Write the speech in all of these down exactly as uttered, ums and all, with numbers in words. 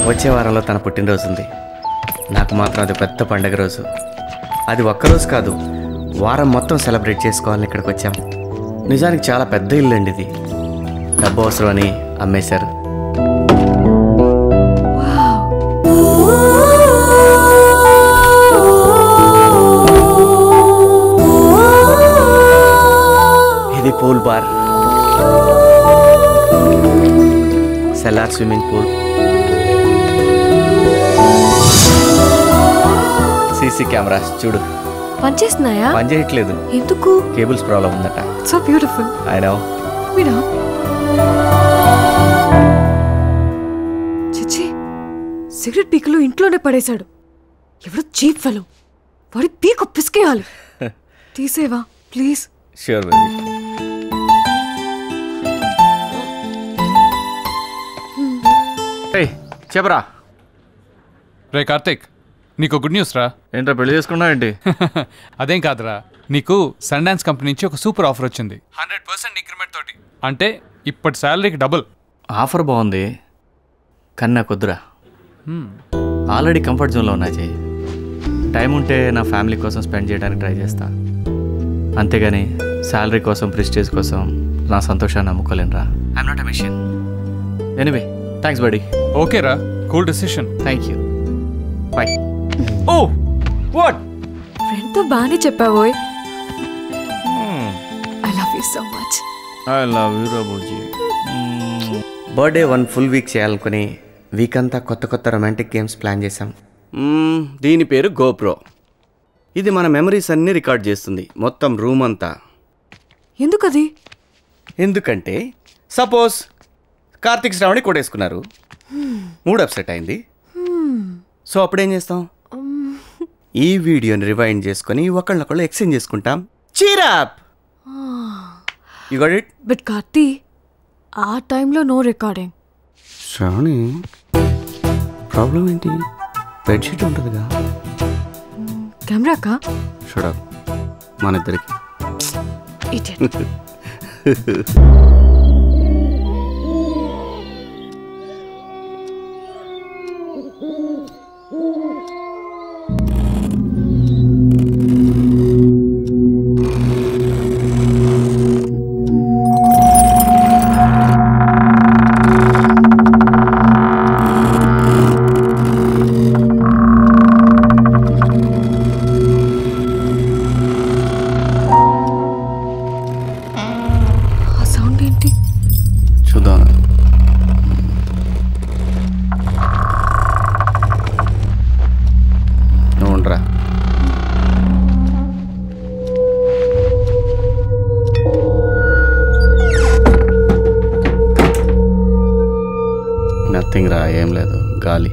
వచ్చే వారంలో తన పుట్టినరోజు ఉంది. నాకు మాత్రం అది పెద్ద పండగ రోజు. అది ఒక్కరోజు కాదు, వారం మొత్తం సెలబ్రేట్ చేసుకోవాలని ఇక్కడికి వచ్చాం. నిజానికి చాలా పెద్ద ఇల్లు అండి ఇది. డబ్బు అవసరం అని అమ్మేశారు. ఇది pool bar, cellar swimming pool, CC cameras చూడు. పనిచేస్తున్నాయా? పని చేయట్లేదు. ఎందుకు? కేబుల్స్ ప్రాబ్లం ఉందట. So beautiful. I know. మీరా చిచ్చి, సిగరెట్ పీకులు ఇంట్లోనే పడేశాడు. ఎవడో చీప్ ఫెలో. వాడి పీకు పిసికేయాలి. తీసేవా ప్లీజ్? Sure baby. చెప్పరా. రే కార్తిక్, నీకు గుడ్ న్యూస్ రా. ఏంట్రా పెళ్లి చేసుకున్నావు ఏంటి? అదేం కాదురా, నీకు సన్ డాన్స్ కంపెనీ నుంచి ఒక సూపర్ ఆఫర్ వచ్చింది. హండ్రెడ్ పర్సెంట్ ఇంక్రిమెంట్ తోటి, అంటే ఇప్పటి శాలరీకి డబుల్. ఆఫర్ బాగుంది కానీ నాకు వద్దురా. ఆల్రెడీ కంఫర్ట్ జోన్లో ఉన్నా చేయి. టైం ఉంటే నా ఫ్యామిలీ కోసం స్పెండ్ చేయడానికి ట్రై చేస్తా. అంతేగాని శాలరీ కోసం, ప్రెస్టేజ్ కోసం నా సంతోషాన్ని నమ్ముకోలేనురా. I'm not a machine. Anyway thanks buddy. Okay రా, cool decision. Thank you. Bye. Oh what? ఫ్రెండ్తో బాగానే చెప్పావోయ్. I love you so much. I love you రాబోజీ. బర్త్డే వన్ ఫుల్ వీక్ చేయాలనుకుని వీక్ అంతా కొత్త కొత్త రొమాంటిక్ గేమ్స్ ప్లాన్ చేశాం. దీని పేరు గోప్రో. ఇది మన మెమరీస్ అన్నీ రికార్డ్ చేస్తుంది, మొత్తం రూమ్ అంతా. ఎందుకది? ఎందుకంటే సపోజ్ కార్తిక్ శ్రావణి కొట్టేసుకున్నారు, మూడ్ అప్సెట్ అయింది. సో అప్పుడేం చేస్తాం? ఈ వీడియోని రివైండ్ చేసుకొని ఒకళ్ళనొకళ్ళు ఎక్స్చేంజ్ చేసుకుంటాం. Cheer up. You got it? But Karthi, ఆ టైంలో నో రికార్డింగ్. శ్రావణి ప్రాబ్లం ఏంటి? బెడ్షీట్ ఉంటుందిగా. కెమెరాకా? షడప్. మన ఇద్దరికి ఇడియట్. చూద్దాం. నువ్వు ఉండరా. నథింగ్ రా, ఏం లేదు, గాలి.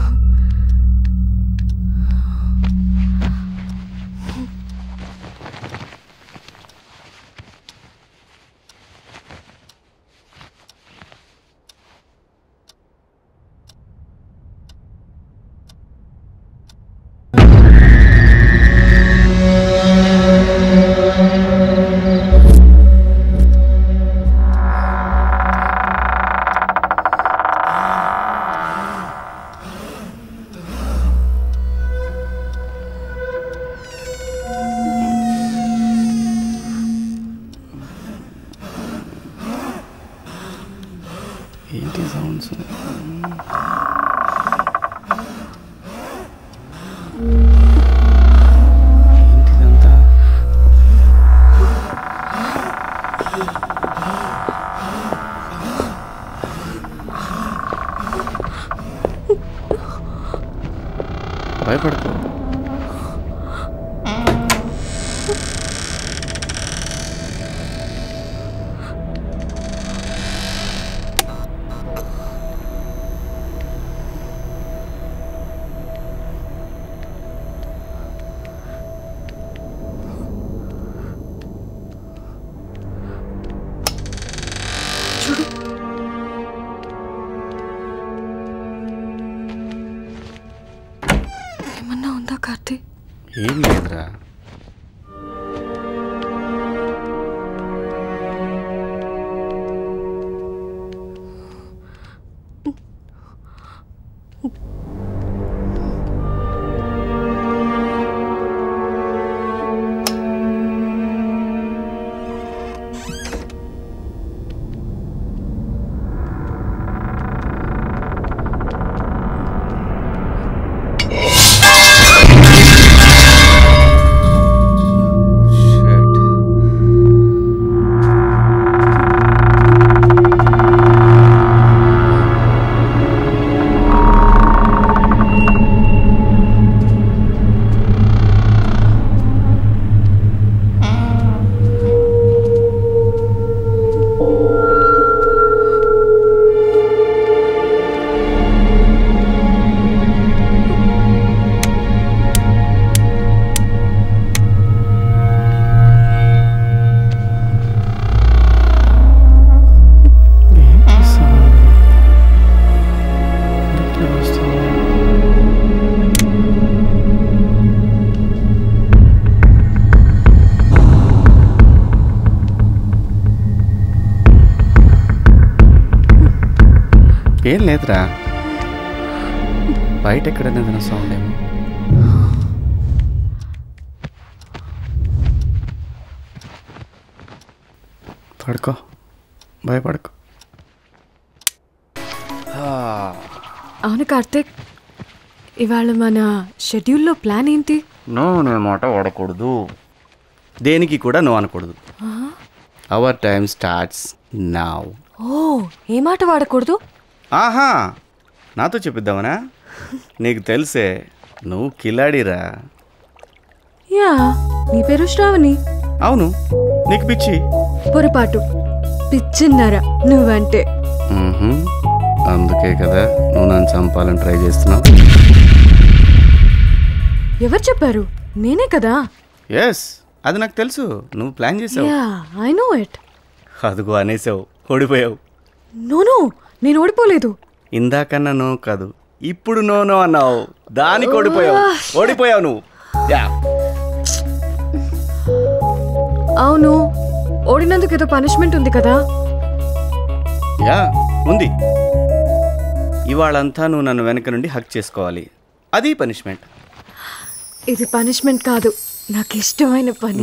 ఏంటి సౌండ్స్? ఏంటిదంతా? భయపడకు. ఏమన్నా ఉందా కార్తీ? ఏం లేదురా. ఏం లేదురా, బయట ఎక్కడైనా ఏదైనా సౌండ్ ఏమో. పడుకో, భయపడుకో. అవును కార్తిక్, ఇవాళ మన షెడ్యూల్లో ప్లాన్ ఏంటి? నువ్వు నే మాట వాడకూడదు, దేనికి కూడా నువ్వు అనకూడదు. Our time starts now. Oh, ఏ మాట వాడకూడదు? ఆహా, నాతో చెప్పిద్దామనా? నీకు తెలిసే నువ్వు కిలాడిరా. యా, నీ పేరు శ్రావణి. అవును, నీకు పిచ్చి. పొరపాటు, పిచ్చిన్నారా నువ్వంటే. అందుకే కదా నువ్వు నన్ను చంపాలని ట్రై చేస్తున్నావు. ఎవరు చెప్పారు? నేనే కదా. ఎస్, అది నాకు తెలుసు, నువ్వు ప్లాన్ చేసావు. Yeah, I know it. అదుగో అనేసావు, ఓడిపోయావు. నో నో, నేను ఓడిపోలేదు. ఇందాకన్నా నో కాదు, ఇప్పుడు నో నో అన్నావు, దానికి ఓడిపోయావు. ఓడిపోయావు నువ్వు. యా, అవును, ఓడినందుకు ఏదో పనిష్మెంట్ ఉంది కదా? యా ఉంది. ఇవాళంతా నువ్వు నన్ను వెనక నుండి హక్ చేసుకోవాలి, అది పనిష్మెంట్. ఇది పనిష్మెంట్ కాదు, నాకు ఇష్టమైన పని.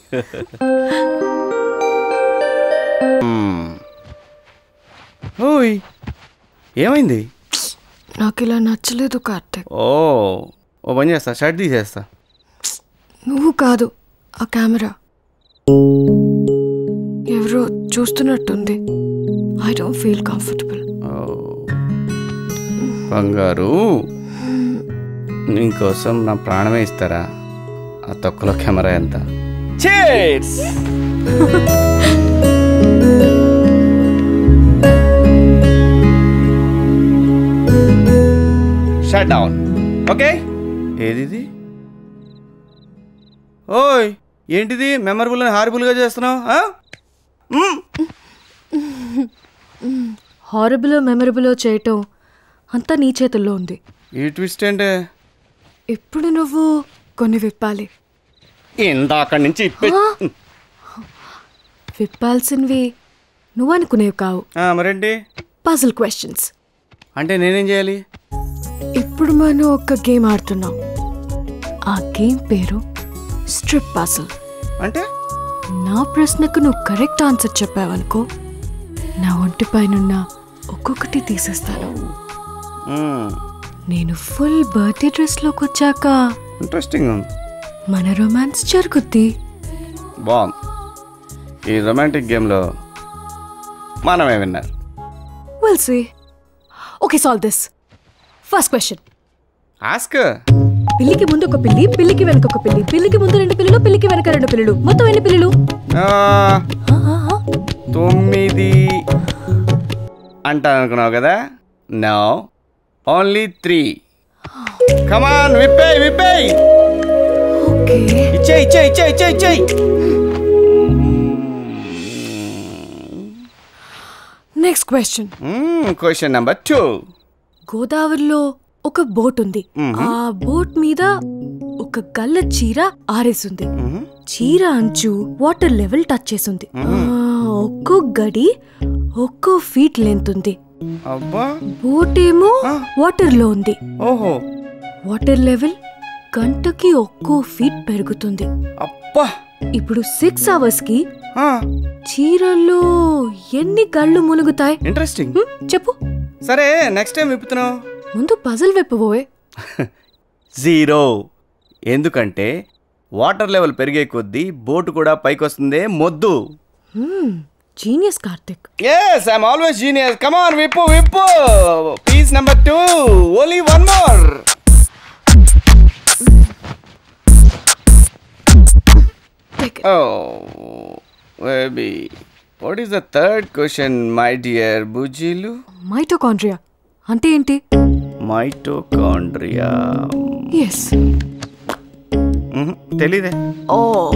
ఓయ్, ఏమైంది? నాకు ఇలా నచ్చలేదు కార్తిక్. ఓ ఓ పని చేస్తా, షర్ట్ తీసేస్తా. నువ్వు కాదు, ఆ కెమెరా. ఎవరో చూస్తున్నట్టుంది. I don't feel comfortable. బంగారు, నీకోసం నా ప్రాణమే ఇస్తారా? ఆ తొక్కలో కెమెరా ఎంత? Cheers! Shut down. ఓకే, ఏది? ఓయ్, ఏంటిది మెమరబుల్ అని హారబుల్గా చేస్తున్నావు? హారబుల్ మెమరబుల్ చేయటం అంతా నీ చేతుల్లో ఉంది. ఈ ట్విస్ట్ ఏంటే? ఇప్పుడు నువ్వు కొన్ని విప్పాలి. ఇందాక నుంచి విప్పాల్సినవి నువ్వు అనుకునేవి కావు. మరేంటి? Puzzle questions. అంటే నేనేం చేయాలి? ఇప్పుడు మనం ఒక గేమ్ ఆడుతున్నాం. ఆ గేమ్ పేరు స్ట్రిప్ పజిల్. అంటే నా ప్రశ్నకు నువ్వు కరెక్ట్ ఆన్సర్ చెప్పావనుకో, నా ఒంటి పైన ఒక్కొక్కటి తీసేస్తాను. నేను ఫుల్ బర్త్డే డ్రెస్లోకి వచ్చాక ఇంట్రెస్టింగ్ ఉంది, మన రొమాన్స్ జరుగుద్ది. బాగుంది. ఈ రొమాంటిక్ గేమ్లో మనమే విన్నారు. We'll see. Okay, solve this. First question. Ask. పిల్లికి ముందు ఒక పిల్లి, పిల్లికి వెనక ఒక పిల్లి, పిల్లికి ముందు రెండు పిల్లలు, పిల్లికి వెనక రెండు పిల్లలు, మొత్తం ఎన్ని పిల్లలు? తొమ్మిది అంటాను అనుకున్నావు కదా? No, only three. కమాన్, విప్పేయ్ విప్పేయ్. ఓకే, ఇచ్చే ఇచ్చే ఇచ్చే ఇచ్చే ఇచ్చే. Next question. Question number two. గోదావరిలో ఒక బోట్ ఉంది. ఆ బోట్ మీద ఒక గల్ల చీర ఆరేసింది. చీర అంచు వాటర్ లెవెల్ టచ్ చేసింది. ఒక్కో గడి ఒక్కో ఫీట్ లెంత్ ఉంది. అబ్బా బోట్ ఏమో వాటర్ లో ఉంది. ఓహో వాటర్ లెవెల్ గంటకి ఒక్కో ఫీట్ పెరుగుతుంది. అబ్బా ఇప్పుడు సిక్స్ అవర్స్ కి ఆ, చీరల్లో ఎన్ని గళ్ళు మునుగుతాయి? ఇంట్రెస్టింగ్. హ్మ్, చెప్పు. సరే నెక్స్ట్ టైం విప్పుతున్నావు. ముందు పజల్ వెప్పబోయే. జీరో. ఎందుకంటే వాటర్ లెవెల్ పెరిగే కొద్దీ బోటు కూడా పైకి వస్తుందే మొద్దు. Genius Karthik. Yes, I'm always genius. Come on, Vippu, Vippu. Piece number two. Only one more. Take it. Oh, baby. What is the third question, my dear Bujilu? Mitochondria అంటే ఏంటి? Mitochondria. Yes. తెలీదే. Oh.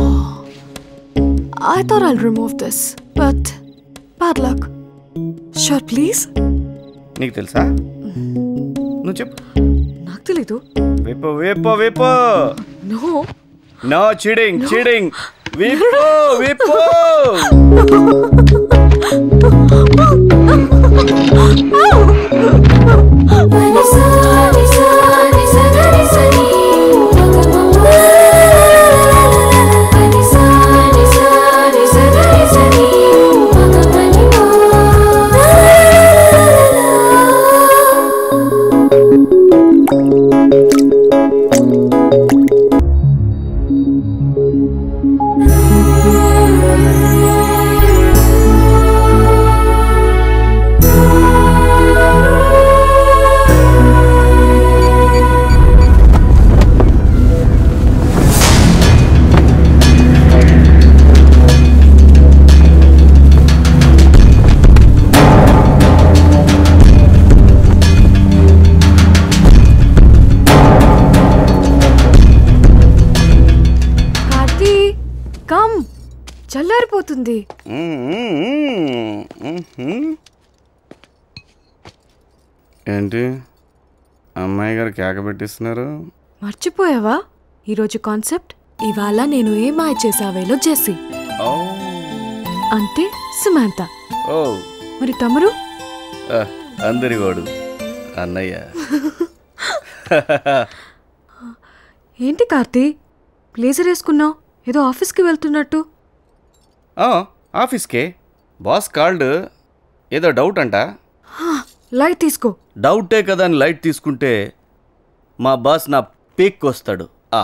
I thought I'll remove this, but bad luck. Sure, please. నీకు తెలుసా? నువ్వు చెప్పు. నాకు తెలీదు. విప్పు విప్పు విప్పు. No. No cheating, cheating. విప్పు విప్పు. చల్లారిపోతుంది. ఏంటి అమ్మాయి గారు కేక పెట్టిస్తున్నారు? మర్చిపోయావా ఈరోజు కాన్సెప్ట్? ఇవాళ నేను ఏ మాయ చేసావేలో జెస్సీ అంటే సుమాంత. ఓ మరి తమరు? అందరి వాడు అన్నయ్య. ఏంటి కార్తీ బ్లేజర్ వేసుకున్నావు? ఏదో ఆఫీస్కి వెళ్తున్నట్టు. ఆఫీస్కే బాస్ కాల్డ్. ఏదో డౌట్ అంట. లైట్ తీసుకో. డౌటే కదా అని లైట్ తీసుకుంటే మా బాస్ నా పీక్ వస్తాడు.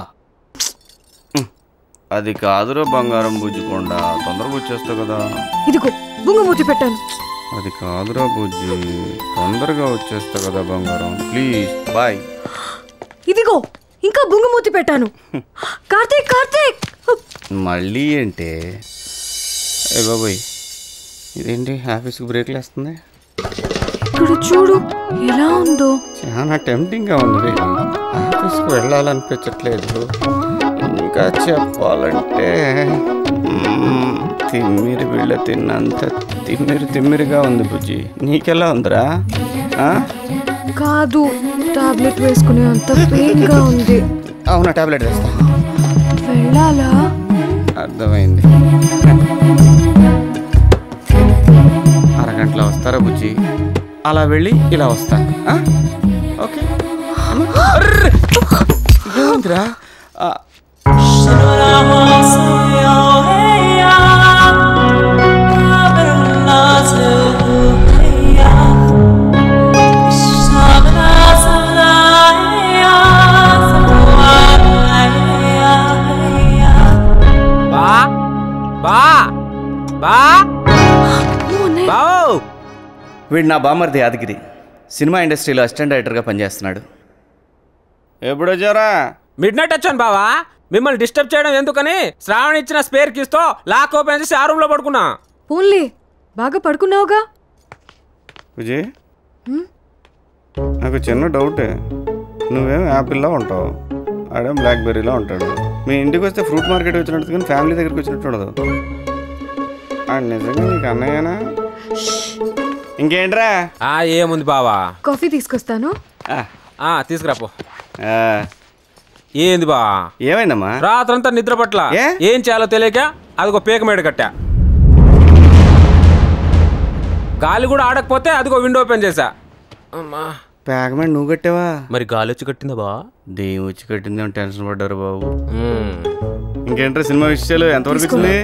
అది కాదురా బంగారం బుజ్జికొండా, తొందరగా వచ్చేస్తావు కదా. ఇదిగో బుంగమూతి పెట్టాను. అది కాదురా బుజ్జి, తొందరగా వచ్చేస్తావు కదా బంగారం, ప్లీజ్ బాయ్. ఇదిగో ఇంకా బుంగమూతి పెట్టాను. కార్తీక్ కార్తీక్ మళ్ళీ ఏంటే? ఏ బాబోయ్, ఇదేంటి ఆఫీస్కి బ్రేక్లు వేస్తుంది? ఇక్కడ చూడు ఎలా ఉందో. చాలా టెంప్టింగ్గా ఉంది. ఆఫీస్కి వెళ్ళాలనిపించట్లేదు. ఇంకా చెప్పాలంటే తిమ్మిరి బిళ్ళ తిన్నంత తిమ్మిరి తిమ్మిరిగా ఉంది బుజ్జి. నీకెలా ఉందిరా? కాదు, టాబ్లెట్ వేసుకునే అంత పెయిన్గా ఉంది. అవునా, టాబ్లెట్ వేస్తా. వెళ్ళాలా? అర్థమైంది. అరగంటలో వస్తారా బుజ్జి? అలా వెళ్ళి ఇలా వస్తా. ఓకే. ఏంద్రా వీడు నా బామర్ది యాదగిరి. సినిమా ఇండస్ట్రీలో అసిస్టెంట్ డైరెక్టర్గా పనిచేస్తున్నాడు. ఎప్పుడు వచ్చారా? మిడ్ నైట్ వచ్చాను బావా. మిమ్మల్ని డిస్టర్బ్ చేయడం ఎందుకని శ్రావణ్ ఇచ్చిన స్పేర్ కీస్తో లాక్ ఓపెన్ చేసి ఆ రూమ్ లో పడుకున్నా. పోన్లే, బాగా పడుకున్నావుగా. విజయ్, నాకు చిన్న డౌటే. నువ్వేం యాపిల్లో ఉంటావు, ఆడేం బ్లాక్బెర్రీలో ఉంటాడు. మీ ఇంటికి వస్తే ఫ్రూట్ మార్కెట్ వచ్చినట్టు కానీ ఫ్యామిలీ దగ్గరికి వచ్చినట్టు ఉండదు. నిజంగా నీకు అన్నయ్యనా? ఇంకేంట్రా? ఏముంది బావా, కాఫీ తీసుకొస్తాను. తీసుకురాపో. ఏంది బా? ఏమైందమ్మా? రాత్రంతా నిద్ర పట్ల ఏం చేయాలో తెలియక అదిగో పేక మేడ కట్టా. గాలి కూడా ఆడకపోతే అదిగో విండో ఓపెన్ చేసా. అమ్మా ప్యాగమెంట్ నువ్వు కట్టావా? మరి గాలి వచ్చి కట్టిందా బా? దేని వచ్చి కట్టిందేమో టెన్షన్ పడ్డారు బాబు. ఇంకేంట్రా సినిమా విషయాలు ఎంతవరకు వచ్చింది?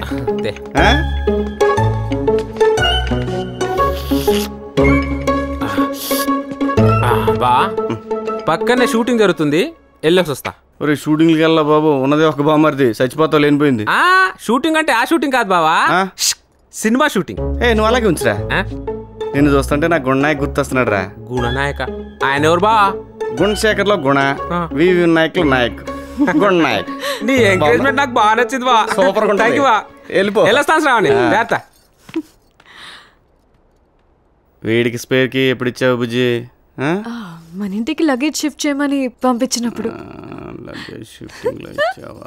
బా పక్కనే షూటింగ్ జరుగుతుంది, వెళ్ళొసి వస్తా. ఒరే షూటింగ్కి వెళ్ళా బాబు, ఉన్నదే ఒక బామ్మరిది, చచ్చిపోతా లేనిపోయింది. ఆ షూటింగ్ అంటే ఆ షూటింగ్ కాదు బావా, సినిమా షూటింగ్. ఏ నువ్వు అలాగే ఉంచురా, నిన్ను చూస్తుంటే నాకు గుణనాయక్ గుర్తొస్తున్నాడు రా. గుణనాయక ఆయన ఎవరు బా? గుణశేఖర్ లో గుణ, వి వినాయక్ లో నాయక్, గుణ నాయక్. నీ ఎంకరేజ్మెంట్ నాకు బాగా నచ్చింది బా, సూపర్ గా థ్యాంక్ యూ బా. వెళ్ళిపో, వెళ్ళొస్తాను శ్రావణి. జాగ్రత్త. వీడికి స్పేర్ కి ఎప్పుడు ఇచ్చావు బుజ్జి? మన ఇంటికి లగేజ్ షిఫ్ట్ చేయమని పంపించినప్పుడు. లగేజ్ షిఫ్టింగ్ లో ఇచ్చావా?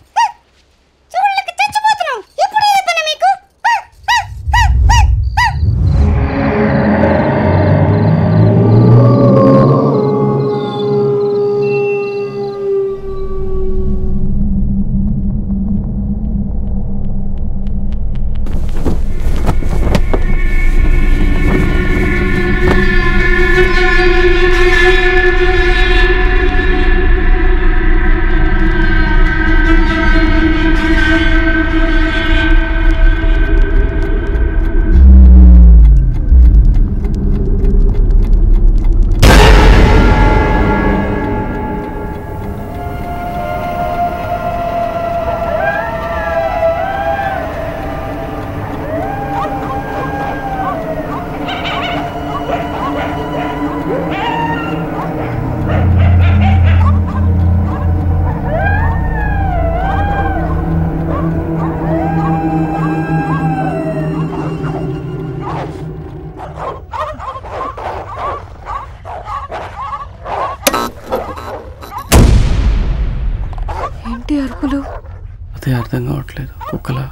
అరుపులు అదే అర్థం కావట్లేదు. కుక్కలా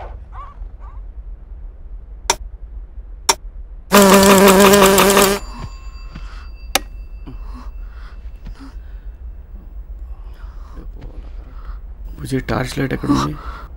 బుజ్జి టార్చ్ లైట్ ఎక్కడ ఉంది?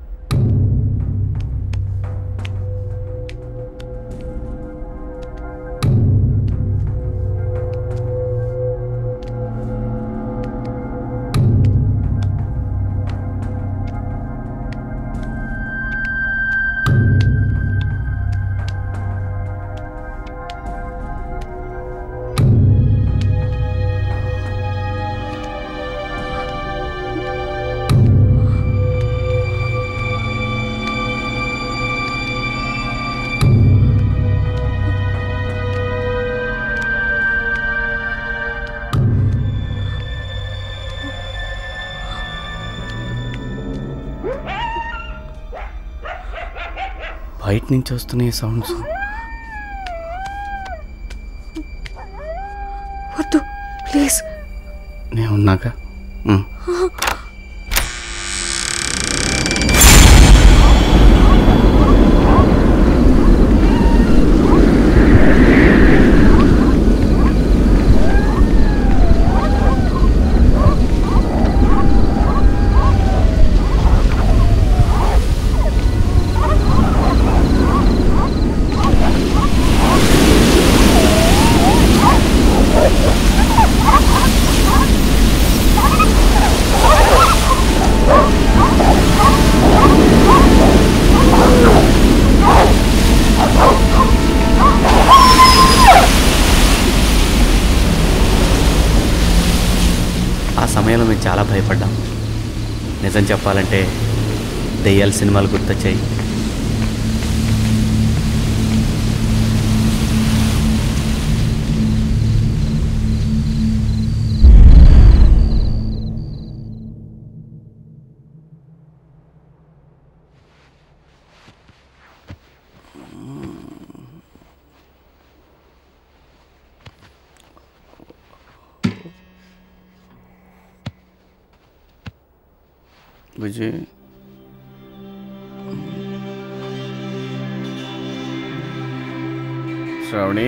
బయట నుంచి వస్తున్నాయి సౌండ్స్. వద్దు ప్లీజ్, నేను ఉన్నాక. ఆ సమయంలో మేము చాలా భయపడ్డాం. నిజం చెప్పాలంటే దెయ్యాల సినిమాలు గుర్తొచ్చాయి. బుజ్జి శ్రావణి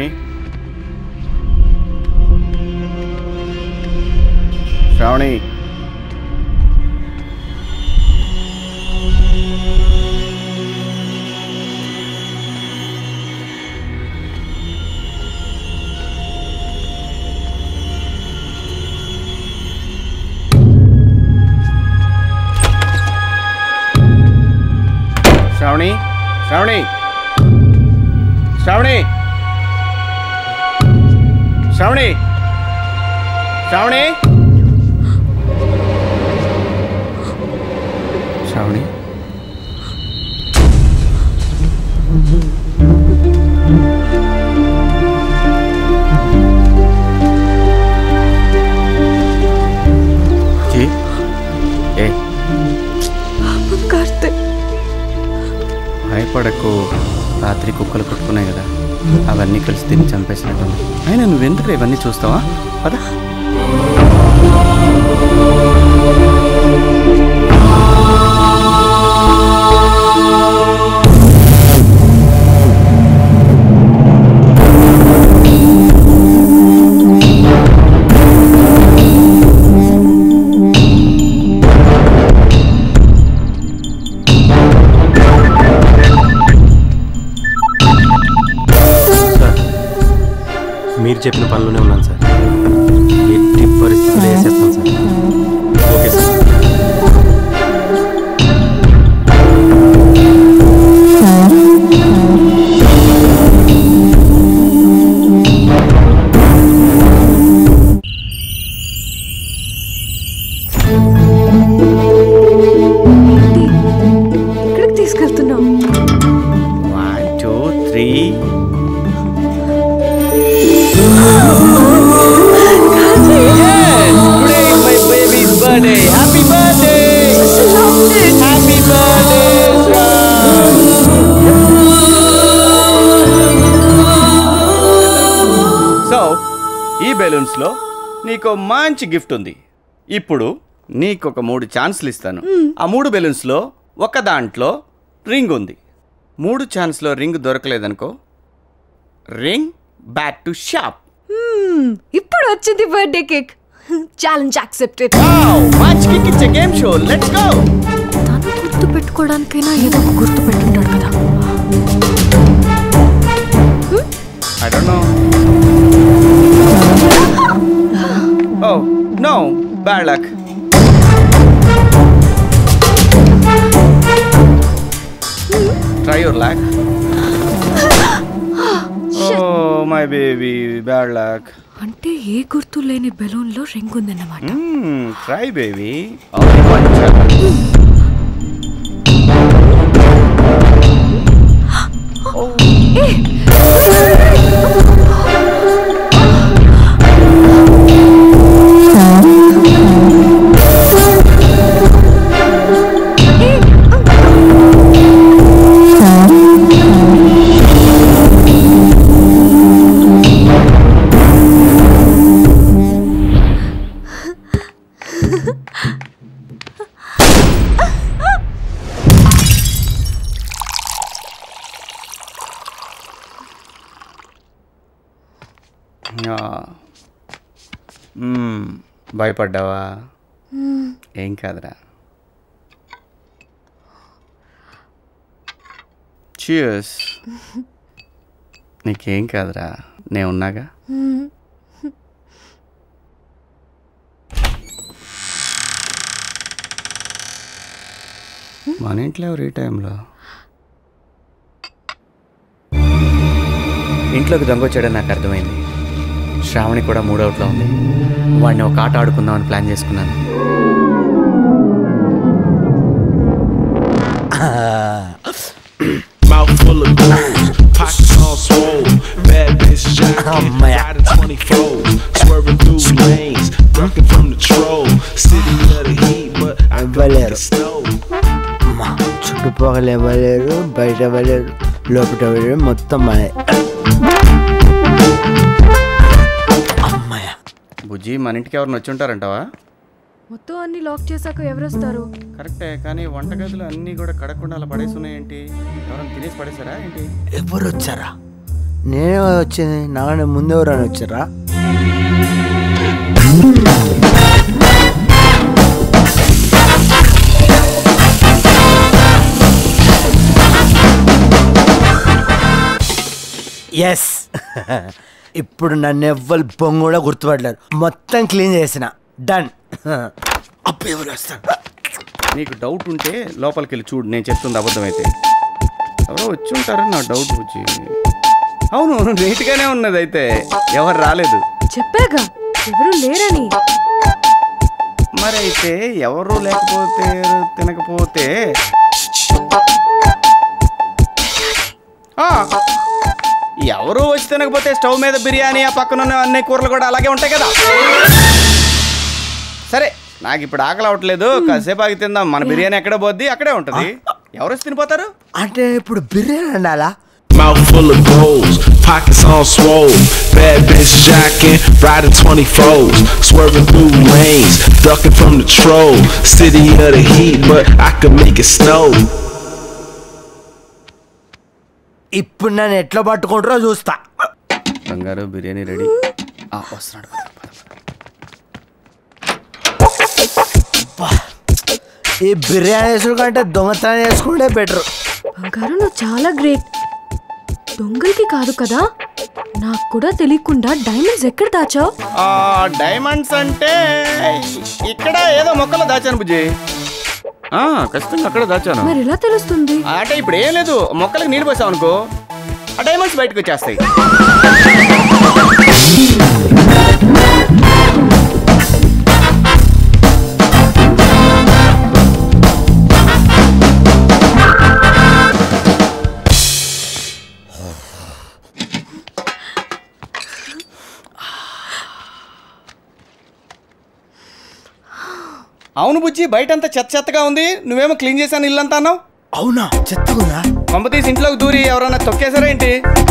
శ్రావణి శ్రావణి శ్రావణి శ్రావణి శ్రావణి శ్రావణి శ్రావణి ఏ కార్తీక్ భయపడకు. రాత్రి కుక్కలు కొట్టుకున్నాయి కదా, అవన్నీ కలిసి తిని చంపేసినట్టుంది. అయినా నువ్వెందుకు ఇవన్నీ చూస్తావా? పద. మీరు చెప్పిన పనిలోనే ఉన్నాను సార్. ఎట్టి పరిస్థితులు వేసేస్తాను సార్. Okay sir. ఎక్కడికి తీసుకెళ్తున్నావు? One two three. Birthday. Happy birthday! Happy birthday, so ఈ బెలూన్స్లో నీకు మంచి గిఫ్ట్ ఉంది. ఇప్పుడు నీకు ఒక మూడు ఛాన్స్లు ఇస్తాను. ఆ మూడు బెలూన్స్లో ఒక దాంట్లో రింగ్ ఉంది. మూడు ఛాన్స్లో రింగ్ దొరకలేదనుకో, రింగ్ బ్యాక్ టు షాప్. ఇప్పుడు వచ్చింది birthday cake. Challenge accepted. Wow, match kick it's a game show. Let's go. తను గుర్తు పెట్టుకోవడానికైనా ఏదో ఒక గుర్తు పెట్టుంటాడు కదా. I don't know. Oh, no. Bad luck. Try your luck. Oh, my baby. Bad luck. అంటే ఏ గుర్తు లేని బెలూన్ లో రింగ్ ఉందన్నమాట. Hmm, try baby. Only one chance. Oh. భయపడ్డావా? ఏం కాదురా. చీర్స్. నీకేం కాదురా, నేను ఉన్నాగా. మన ఇంట్లో ఎవరు ఈ టైంలో? ఇంట్లోకి దొంగ వచ్చాడని నాకు అర్థమైంది. శ్రావణి కూడా మూడవుట్లో ఉంది. వాడిని ఒక ఆట ఆడుకుందామని ప్లాన్ చేసుకున్నాను. చుట్టుపక్కల ఇవ్వలేరు, బయట ఇవ్వలేరు, లోపల ఇవ్వలేరు, మొత్తం మనే. బుజ్జి, మన ఇంటికి ఎవరిని వచ్చి ఉంటారంటావా? మొత్తం అన్ని లాక్ చేశాక ఎవరు వస్తారు? కరెక్టే, కానీ వంటగదులు అన్నీ కూడా కడగకుండా అలా పడేసి ఉన్నాయేంటి? ఎవరైనా తినేసి పడేసారా ఏంటి? ఎవరు వచ్చారా? నేనే వచ్చింది. నాకంటే ముందు ఎవరైనా వచ్చారా? ఎస్. ఇప్పుడు నన్ను ఎవ్వరు బొంగు కూడా గుర్తుపడలేరు. మొత్తం క్లీన్ చేసిన. డన్. అప్పుడు ఎవరు వస్తారు? నీకు డౌట్ ఉంటే లోపలికి వెళ్ళి చూడు, నేను చెప్తుంది అబద్ధమైతే. ఎవరో వచ్చి ఉంటారని నా డౌట్ వచ్చి. అవును, నీట్గానే ఉన్నది. అయితే ఎవరు రాలేదు. చెప్పాగా ఎవరు లేరని. మరి అయితే ఎవరు లేకపోతే తినకపోతే ఎవరు వచ్చి తినకపోతే స్టవ్ మీద బిర్యానీ, ఆ పక్కన ఉన్న అన్ని కూరలు కూడా అలాగే ఉంటాయి కదా. సరే, నాకు ఇప్పుడు ఆకలి అవ్వట్లేదు, కాసేపు ఆగి తిందాం. మన బిర్యానీ ఎక్కడ పోద్ది అక్కడే ఉంటుంది. ఎవరు వచ్చి తినిపోతారు అంటే ఇప్పుడు బిర్యానీ అనాలా? Mouth full of goals, pockets all swole. Bad bitch jacking, riding twenty-fours, swerving through lanes, ducking from the troll. City of the heat, but I could make it snow. ఇప్పుడు నన్ను ఎట్లా పట్టుకుంటారో చూస్తా. బంగారు బిర్యానీ రెడీ. వస్తున్నాడు. ఈ బిర్యానీ వేసుడు కంటే దొంగతనం చేసుకుంటే బెటర్. బంగారు నువ్వు చాలా గ్రేట్. దొంగలకి కాదు కదా, నాకు కూడా తెలియకుండా డైమండ్స్ ఎక్కడ దాచావు? డైమండ్స్ అంటే ఇక్కడ ఏదో మొక్కలో దాచాను బుజ్జి. ఖచ్చితంగా అక్కడ దాచాను. మరి ఎలా తెలుస్తుంది? అంటే ఇప్పుడు ఏం లేదు, మొక్కలకు నీళ్ళు పోసావు అనుకో, ఆ డైమండ్స్ బయటకు వచ్చేస్తాయి. అవును బుజ్జి, బయట అంతా చెత్త చెత్తగా ఉంది. నువ్వేమో క్లీన్ చేశాను ఇల్లంతా అన్నావు. అవునా? చెత్తగుందా? కొంప తీసి ఇంట్లోకి దూరి ఎవరన్నా తొక్కేశారా ఏంటి?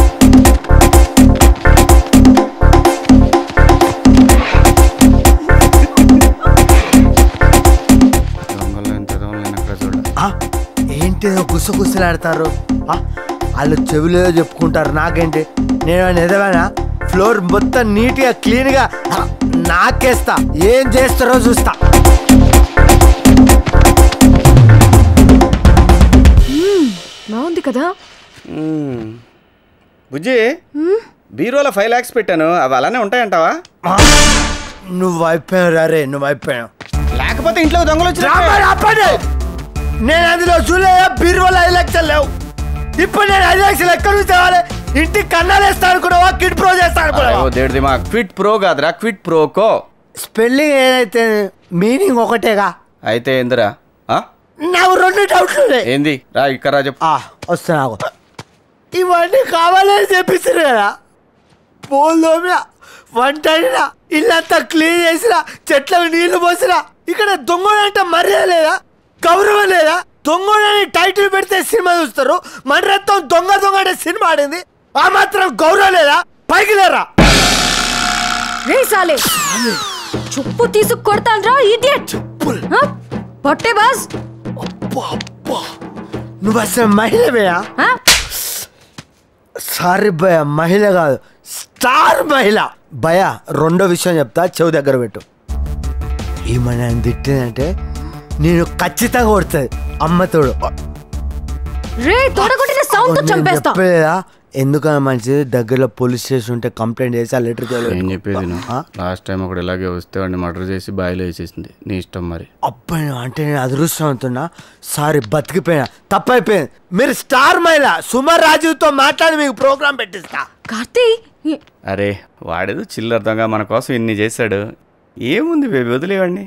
ఏంటి గుసగుసలాడతారు? వాళ్ళు చెవులేదో చెప్పుకుంటారు, నాకేంటి? నేను నిజమేనా? ఫ్లోర్ మొత్తం నీట్గా క్లీన్గా నాకేస్తా. ఏం చేస్తారో చూస్తా. బాగుంది కదా బుజ్జి. బీరోలో ఫైవ్ ల్యాక్స్ పెట్టాను, అవి అలానే ఉంటాయంటావా? నువ్వు అయిపోయావు రే, నువ్వు అయిపోయావు. లేకపోతే ఇంట్లో దొంగలు వచ్చి నేను అందులో చూడలేదా? బీరువాలో ఐదు లక్షలు లేవు. ఇప్పుడు నేను ఐదు లక్షలు ఎక్కడ నుంచి తేవాలి? ఇంటికి కన్నాలు వేస్తా అనుకున్నావా? క్విట్ ప్రో చేస్తా అనుకున్నావా? క్విట్ ప్రో కాదురా, క్విట్ ప్రోకో. స్పెల్లింగ్ ఏదైతే మీనింగ్ ఒకటేగా. అయితే ఏందిరా? నాకు రెండు డౌట్లు. ఏంది రా, ఇక్కడ చెప్పు. వస్తా. నాకు ఇవన్నీ కావాలని చెప్పిస్తారు కదా. పోల్దోమినా, వంట అయినా, ఇల్లంతా క్లీన్ చేసినా, చెట్లకు నీళ్లు పోసినా. ఇక్కడ దొంగడంటే మర్యాద లేదా? గౌరవం లేదా? దొంగడని టైటిల్ పెడితే సినిమా చూస్తారు. మన రత్తం దొంగ దొంగ అంటే సినిమా ఆడింది. ఆ మాత్రం గౌరవం లేదా? పైకి లేరా? చెప్పు తీసుకు కొడతాను రా ఇడియట్. పట్టే బాస్. నువ్వు అసలు మహిళ భయ్యా? సారీ భయ, మహిళ కాదు, స్టార్ మహిళ భయ. రెండో విషయం చెప్తా, చెవు దగ్గర పెట్టు. ఈ మన తిట్టిందంటే నేను ఖచ్చితంగా కొడుతుంది అమ్మతోడు. చెప్పలేదా? ఎందుకని మంచిది, దగ్గరలో పోలీస్ స్టేషన్ ఉంటే కంప్లైంట్ చేసి ఆ లెటర్. ఏం చెప్పేది లాస్ట్ టైం ఒకటి ఇలాగే వస్తే వాడిని మర్డర్ చేసి బాయిలో వేసేసింది. నీ ఇష్టం మరి. అబ్బాయి అంటే నేను అదృష్టం అవుతున్నా. సారీ, బతికిపోయినా, తప్పైపోయింది. మీరు స్టార్ మహిళ సుమర్ రాజుతో మాట్లాడి మీకు ప్రోగ్రామ్ పెట్టిస్తా. కార్తీ, అరే వాడేదో చిల్లర్థంగా మన కోసం ఇన్ని చేశాడు. ఏముంది బేబీ, వదిలేవాడిని.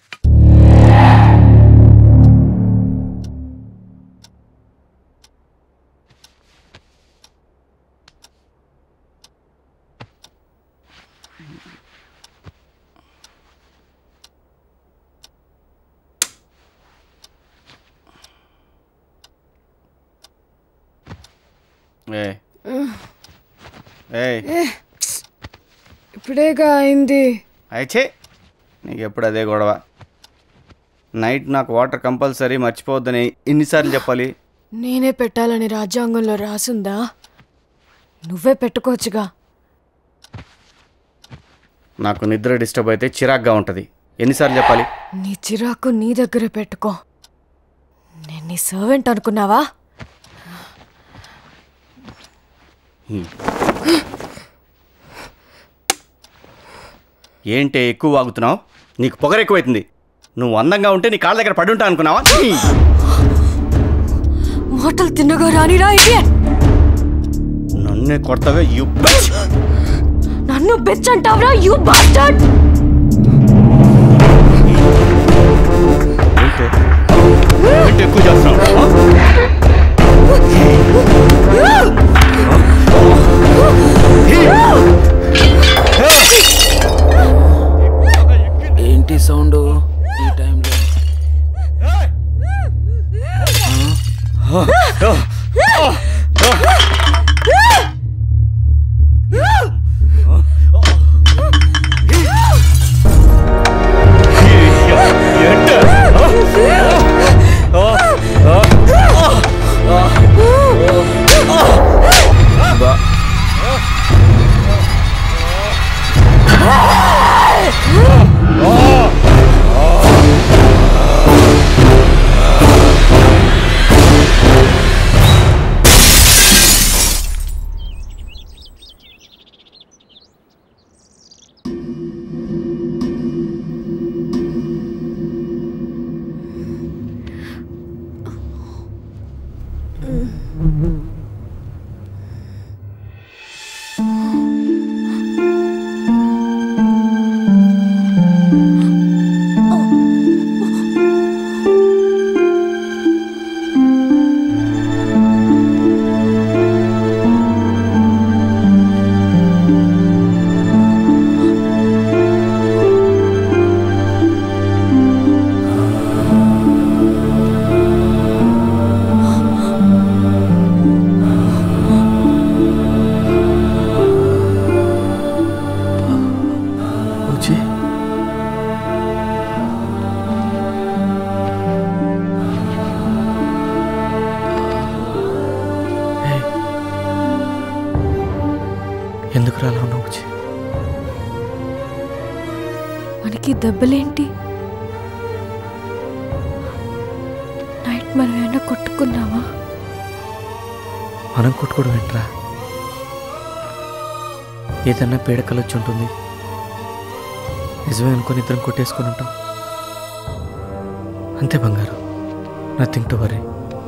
ఇప్పుడేగా అయింది. అయితే నీకు ఎప్పుడు అదే గొడవ. నైట్ నాకు వాటర్ కంపల్సరీ, మర్చిపోవద్దని ఎన్నిసార్లు చెప్పాలి? నేనే పెట్టాలని రాజ్యాంగంలో రాసుందా? నువ్వే పెట్టుకోవచ్చుగా. నాకు నిద్ర డిస్టర్బ్ అయితే చిరాగ్గా ఉంటుంది. ఎన్నిసార్లు చెప్పాలి? నీ చిరాకు నీ దగ్గరే పెట్టుకో. నేను నీ సర్వెంట్ అనుకున్నావా? ఏంటి ఎక్కువ వాగుతున్నావు? నీకు పొగరు ఎక్కువైతుంది. నువ్వు అందంగా ఉంటే నీ కాళ్ళ దగ్గర పడి ఉంటా అనుకున్నావా? మాటలు తిన్నగా రానిరా ఇడియట్. నన్నే కొడతావే యు. నన్ను బిచ్ అంటావరా యు బాస్టర్డ్. ఏంటి ఎక్కువ చేస్తున్నావు? ఏంటి సౌండ్ ఈ టైంలో? ఎందుకు రాలా ఉన్నావు? మనకి దెబ్బలేంటి? నైట్ మనం ఏమైనా కొట్టుకున్నావా? మనం కొట్టుకోవడం ఏంట్రా? ఏదన్నా పీడకలు వచ్చి ఉంటుంది, నిజమే అనుకుని ఇద్దరం కొట్టేసుకుని ఉంటాం. అంతే బంగారు, nothing to worry.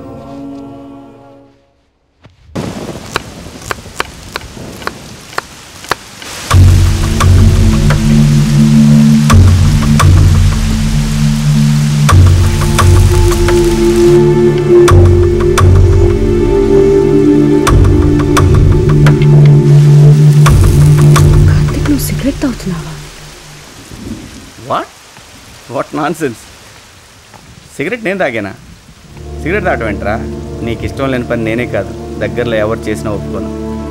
What what nonsense? Cigarette నేను తాగానా? సిగరెట్ తాగటం ఏంట్రా? నీకు ఇష్టం లేని పని నేనే కాదు, దగ్గరలో ఎవరు చేసినా ఒప్పుకోను.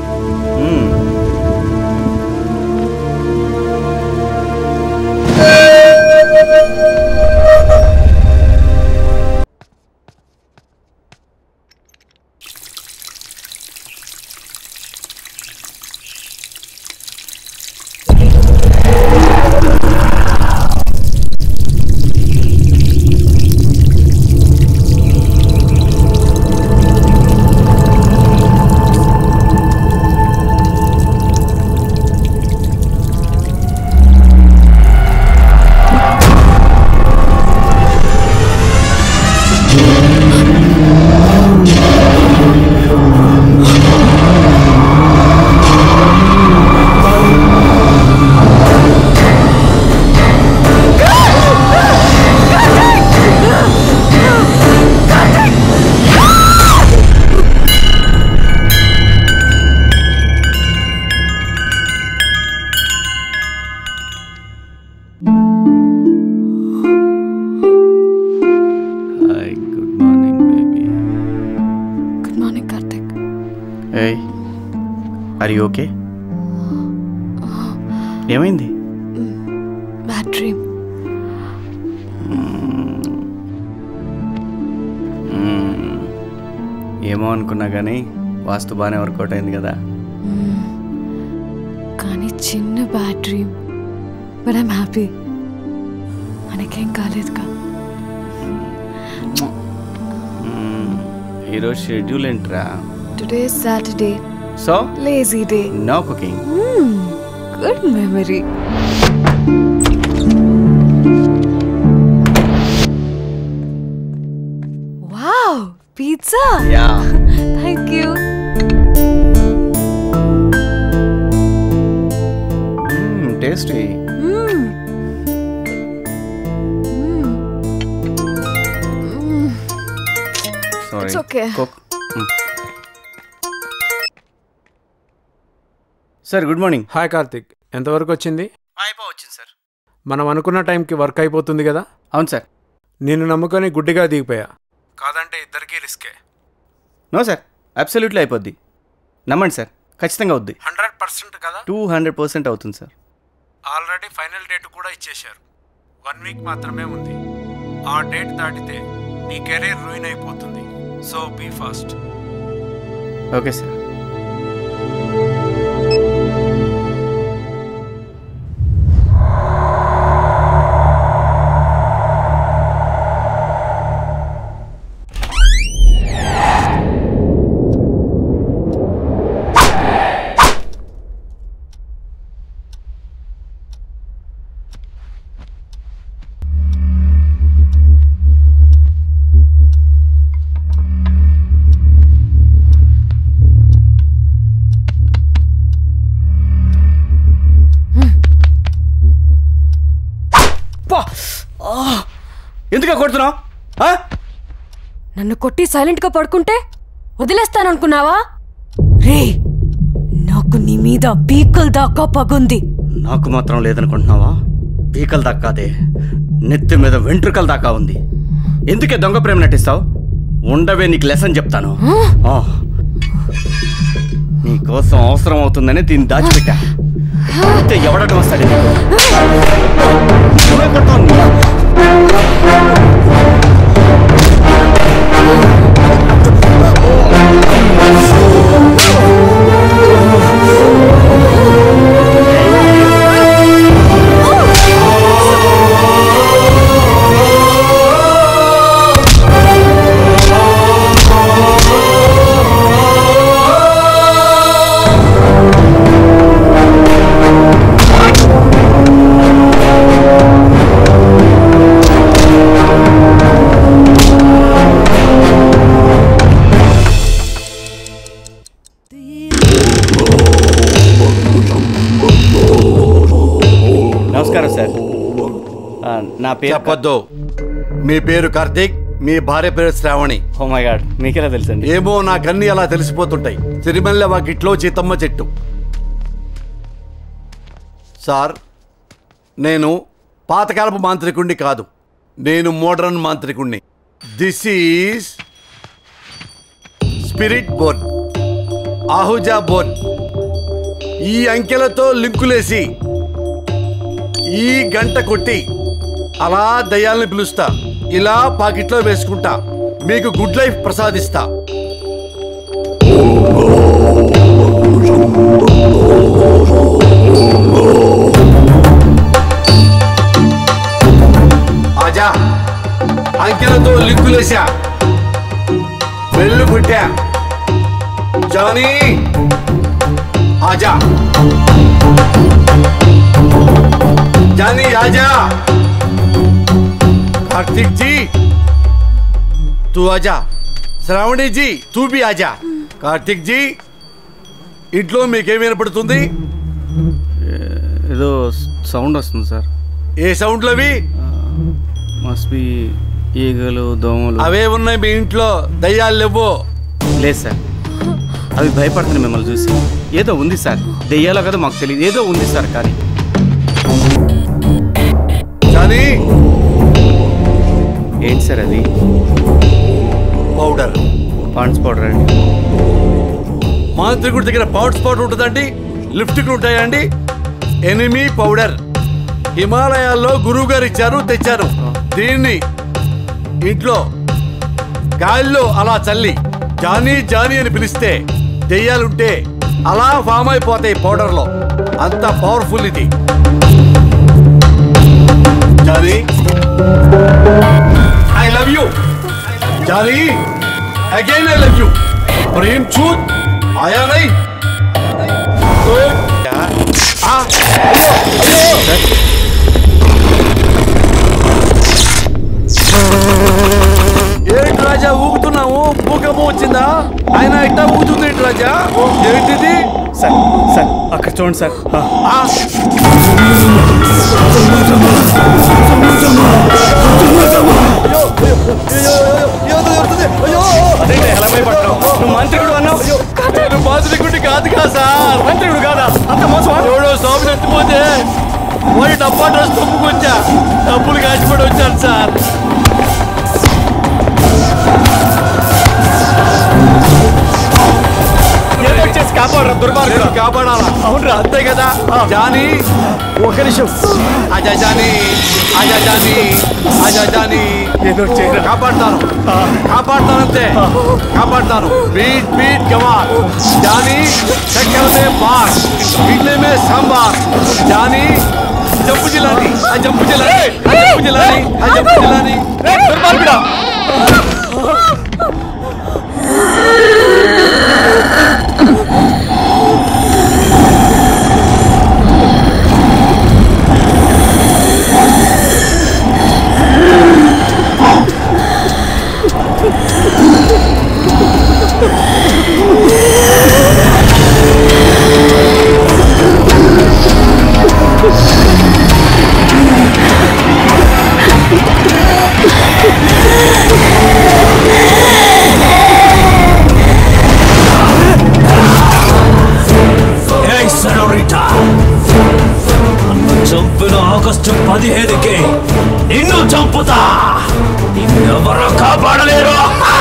Are you okay? ఏమైంది? Bad dream. ఏమో అనుకున్నా కానీ వాస్తు బాగానే వర్కౌట్ అయింది కదా. కానీ చిన్న bad dream, but I'm happy. మనకేం కాలేదుగా. ఈరోజు షెడ్యూల్ ఏంట్రా? Today Saturday, so lazy day, no cooking. Good memory. Wow, pizza. Yeah It's okay. Coke sir good morning. Hi Karthik, ఎంతవరకు వచ్చింది? అయిపోవచ్చింది సార్. మనం అనుకున్న టైంకి వర్క్ అయిపోతుంది కదా? అవును సార్. నేను నమ్ముకొని గుడ్డిగా దిగిపోయా, కాదంటే ఇద్దరికీ రిస్కే. నో సార్, అబ్సల్యూట్లీ అయిపోద్ది. నమ్మండి సార్, ఖచ్చితంగా అవుద్ది. హండ్రెడ్ పర్సెంట్ కదా? టూ హండ్రెడ్ పర్సెంట్ అవుతుంది సార్. ఆల్రెడీ ఫైనల్ డేట్ కూడా ఇచ్చేశారు. వన్ వీక్ మాత్రమే ఉంది. ఆ డేట్ దాటితే నీ కెరీర్ రూయిన్ అయిపోతుంది. So be fast. Okay sir. ఎందుకు కొడుతున్నావు? నన్ను కొట్టి సైలెంట్ గా పడుకుంటే వదిలేస్తాననుకున్నావా? రే, నాకు నీ మీద పీకల దాకా పగుంది. నాకు మాత్రం లేదనుకుంటున్నావా? పీకల దాకాదే, నెత్తి మీద వెంట్రుకల దాకా ఉంది. ఎందుకే దొంగ ప్రేమ నటిస్తావు? ఉండవే, నీకు లెసన్ చెప్తాను. నీ కోసం అవసరం అవుతుందని దీన్ని దాచిపెట్టా. అయితే ఎవడటం వస్తాడు? నమస్కారం సార్. నా పేరు చెప్పొద్దు. మీ పేరు కార్తీక్, మీ భార్య పేరు శ్రావణి. ఓ మై గాడ్, మీకెలా తెలుసండి? ఏమో, నాకన్నీ అలా తెలిసిపోతుంటాయి. సిరిమల్లె వాకిట్లో చిత్తమ్మ చెట్టు. సార్, నేను పాతకాలపు మాంత్రికుణ్ణి కాదు, నేను మోడర్న్ మాంత్రికుణ్ణి. This is spirit board, Ahuja board. ఈ అంకెలతో లింకులేసి ఈ గంట కొట్టి అలా దయ్యాల్ని పిలుస్తా, ఇలా పాకెట్లో వేసుకుంటా, మీకు గుడ్ లైఫ్ ప్రసాదిస్తా. ఆజా, అంకెలతో లింకులేసా, వెళ్ళు పుట్టా. జానీ ఆజా, जानी आजा. कार्तिक जी तू आजा. श्रावणी जी तू भी आजा. कार्तिक जी ఇంట్లో మీకేం వినపడుతుంది? ఏదో సౌండ్ వస్తుంది సార్. ఏ సౌండ్లు అవి? మస్ట్ బి ఈగలు, దోమలు. అవే ఉన్నాయి మీ ఇంట్లో, దయ్యాలు లేవు. లేదు సార్, అవి భయపడుతున్నాయి మిమ్మల్ని చూసి. ఏదో ఉంది సార్, దెయ్యాలో కదా మాకు తెలియదు, ఏదో ఉంది సార్. కానీ జానీ, ఏంటి సార్ అది? పౌడర్, పాండ్స్ పౌడర్ అండి. మాంత్రికుడి దగ్గర పౌడర్ పౌడర్ ఉంటుందండి, లిప్స్టిక్లు ఉంటాయండి. ఎనిమీ పౌడర్ హిమాలయాల్లో గురువు గారు ఇచ్చారు, తెచ్చారు. దీన్ని ఇంట్లో గాలిలో అలా చల్లి జానీ జానీ అని పిలిస్తే దెయ్యాలుంటే అలా ఫామ్ అయిపోతాయి పౌడర్లో. అంత పవర్ఫుల్ ఇది. Johnny, I love you. Johnny, again I love you. ప్రేమ్ చూత్ ఆయా నై. ఏంటి రాజా ఊగుతున్నావు? భూకంపం వచ్చిందా? ఆయన ఇట్టా ఊగుతుంది ఏంటి రాజా? ఏంటిది? సార్ సార్ అక్కడ చూడండి సార్. అదే అంతే కదా జానీ ఒక నిమిషం ఆజా జానీ ఆజా జానీ ఆజా జానీ ఏదో చేయరా కాపాడతాను కాపాడతాను అంతే కాపాడతాను బీట్ బీట్ గవార్ జానీ చక్కెర మే బార్ ఇడ్లీ మే సాంబార్ జానీ జంపు జిలాని ఆ జంపు జిలాని ఆ జంపు జిలాని ఆ జంపు జిలాని దుర్మార్గుడా చంపిన ఆగస్టు పదిహేనుకి నిన్ను చంపుతా నిన్నెవరో కాపాడలేరు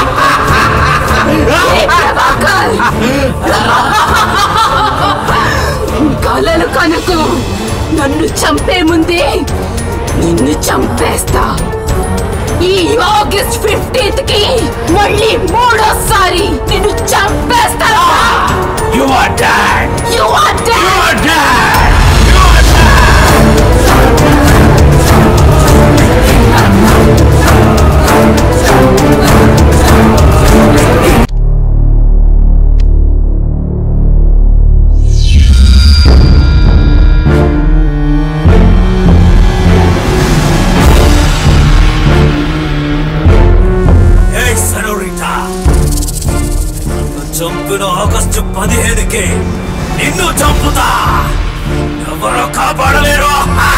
కలలు కనుకు నన్ను చంపే ముందే నిన్ను చంపేస్తా ఈ ఆగస్ట్ ఫిఫ్టీన్త్ కి మళ్ళీ మూడోసారి నిన్ను చంపేస్తా You are dead! You are dead! You are dead! Hey, senorita! చంపిన ఆగస్టు పదిహేనుకి నిన్ను చంపుతా ఎవరో కాపాడలేరు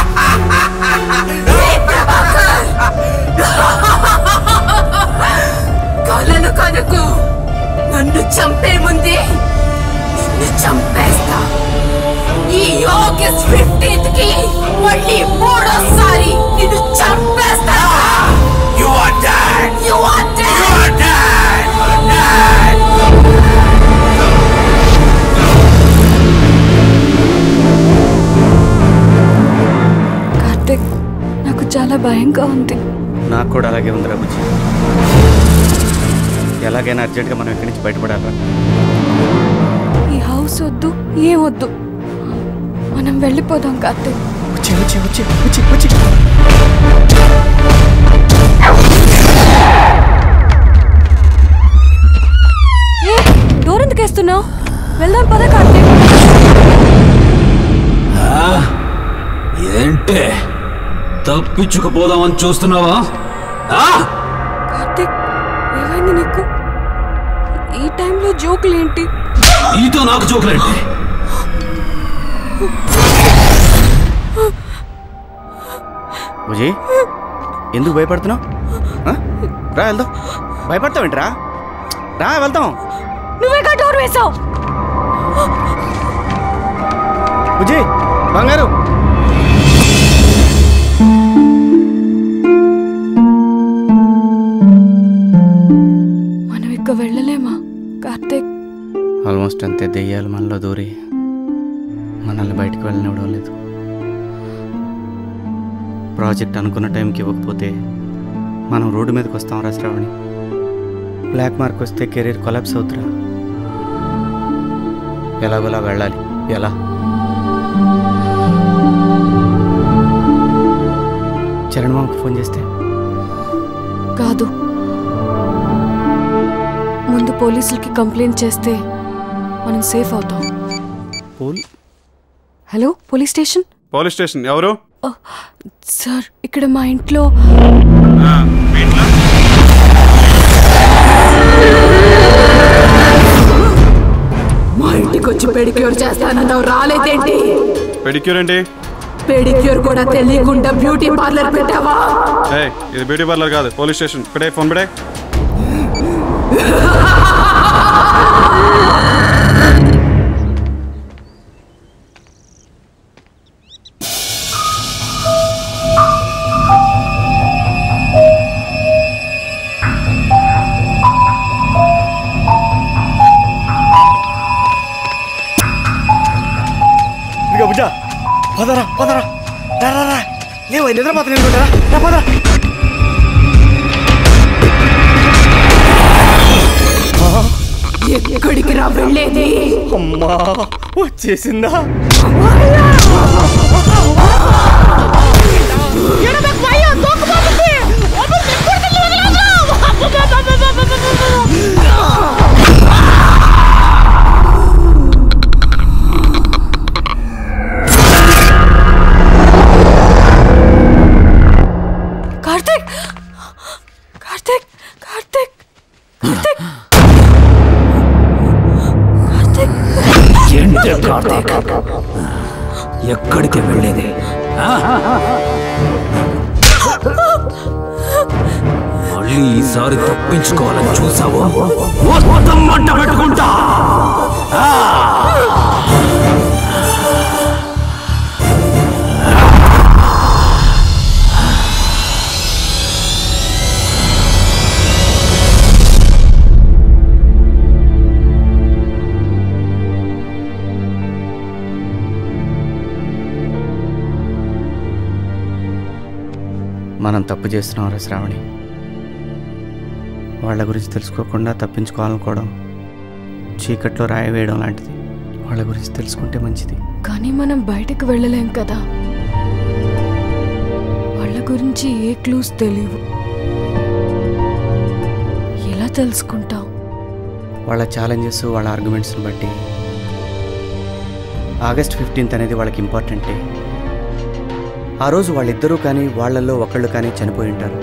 కలలు కనుకు నన్ను చంపే ముందే నిన్ను చంపేస్తా ఈ ఆగస్ట్ ఫిఫ్టీన్త్ కి మళ్ళీ మూడోసారి నిన్ను చంపేస్తా You are dead! You are dead! You are dead! You are dead! Karthik నాకు చాలా భయంగా ఉంది. నాకు కూడా అలాగే ఉంది రాబుజీ. ఎలాగైనా అర్జెంట్గా మనం ఇక్కడి నుంచి బయటపడాలా. ఈ హౌస్ వద్దు ఏం వద్దు, మనం వెళ్ళిపోదాం కార్తిక్. వచ్చి వచ్చి వచ్చి వచ్చి వచ్చి డోర్ ఎందుకు వేస్తున్నావు? వెళ్దాం పద కార్తిక్. ఏంటే తప్పించుకుపోదామని చూస్తున్నావా? కార్తిక్ ఏమైంది నీకు? ఈ టైంలో జోకులు ఏంటి? నీతో నాకు జోకులేంటి? బుజీ ఎందుకు భయపడుతున్నావు? రా వెళ్దాం. భయపడతావేంట్రా? రా వెళ్దాం. నువ్వేగా డోర్ వేసావు. బుజీ బంగారు మనం ఇక వెళ్ళలేమా కార్తిక్? ఆల్మోస్ట్ అంతే. దెయ్యాలు మనలో దూరి మనల్ని బయటకు వెళ్ళనివ్వడం లేదు. ప్రాజెక్ట్ అనుకున్న టైంకి ఇవ్వకపోతే మనం రోడ్డు మీదకి వస్తాం రా శ్రావణి. బ్లాక్ మార్క్ వస్తే కెరీర్ కొలాప్స్ అవుతురా. ఎలాగోలా వెళ్ళాలి. ఎలా? చరణ్ మామకు ఫోన్ చేస్తే? కాదు, ముందు పోలీసులకి కంప్లైంట్ చేస్తే మనం సేఫ్ అవుతాం. Hello police station. Police station ఎవరు? సార్ ఇక్కడ మా ఇంట్లో మా ఇంటికి వచ్చి పెడిక్యూర్ చేస్తానన్నావు, రాలేదేంటి? పెడిక్యూర్ ఏంటి? పెడిక్యూర్ కూడా తెలియకుండా బ్యూటీ పార్లర్ పెట్టావా? ఇది బ్యూటీ పార్లర్ కాదు, పోలీస్ స్టేషన్. పెడే ఫోన్ పెడే. పదరా పదరా రా రా రా లేవు నిద్రపోతా అనుకుంటారా రా పదరా ఎక్కడికి రా వెళ్ళేది? అమ్మా వచ్చేసిందా? కార్తిక్ కార్తిక్ కార్తిక్ కార్తిక్ ఏంటి కార్తీక్ ఎక్కడికి వెళ్ళేది? మళ్ళీ ఈసారి తప్పించుకోవాలని చూసావు మొత్తం మంట పెట్టుకుంటా. మనం తప్పు చేస్తున్నాం శ్రావణి. వాళ్ళ గురించి తెలుసుకోకుండా తప్పించుకోవాలనుకోవడం చీకట్లో రాయి వేయడం లాంటిది. వాళ్ళ గురించి తెలుసుకుంటే మంచిది. కానీ మనం బయటకు వెళ్ళలేం కదా. వాళ్ళ గురించి ఏ క్లూస్ తెలియవు. ఎలా తెలుసుకుంటాం? వాళ్ళ ఛాలెంజెస్, వాళ్ళ ఆర్గ్యుమెంట్స్ని బట్టి ఆగస్ట్ ఫిఫ్టీన్త్ అనేది వాళ్ళకి ఇంపార్టెంటే. ఆ రోజు వాళ్ళిద్దరూ కానీ వాళ్ళల్లో ఒకళ్ళు కానీ చనిపోయి ఉంటారు.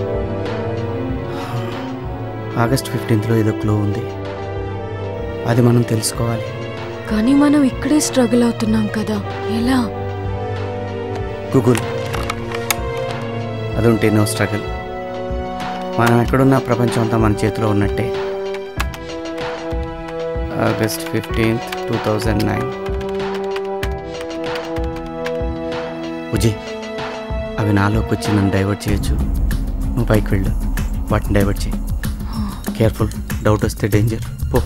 ఆగస్ట్ ఫిఫ్టీన్త్లో ఏదో క్లూ ఉంది, అది మనం తెలుసుకోవాలి. కానీ మనం ఇక్కడే స్ట్రగుల్ అవుతున్నాం కదా, ఎలా? గూగుల్, అది ఉంటే నో స్ట్రగుల్. మనం ఎక్కడున్నా ప్రపంచం అంతా మన చేతిలో ఉన్నట్టే. August fifteenth two thousand nine ఉజయ్, అవి నాలోకి వచ్చి నన్ను డైవర్ట్ చేయొచ్చు. నువ్వు పైకి వెళ్ళు, వాటిని డైవర్ట్ చేయి. కేర్ఫుల్, డౌట్ వస్తే డేంజర్. పో.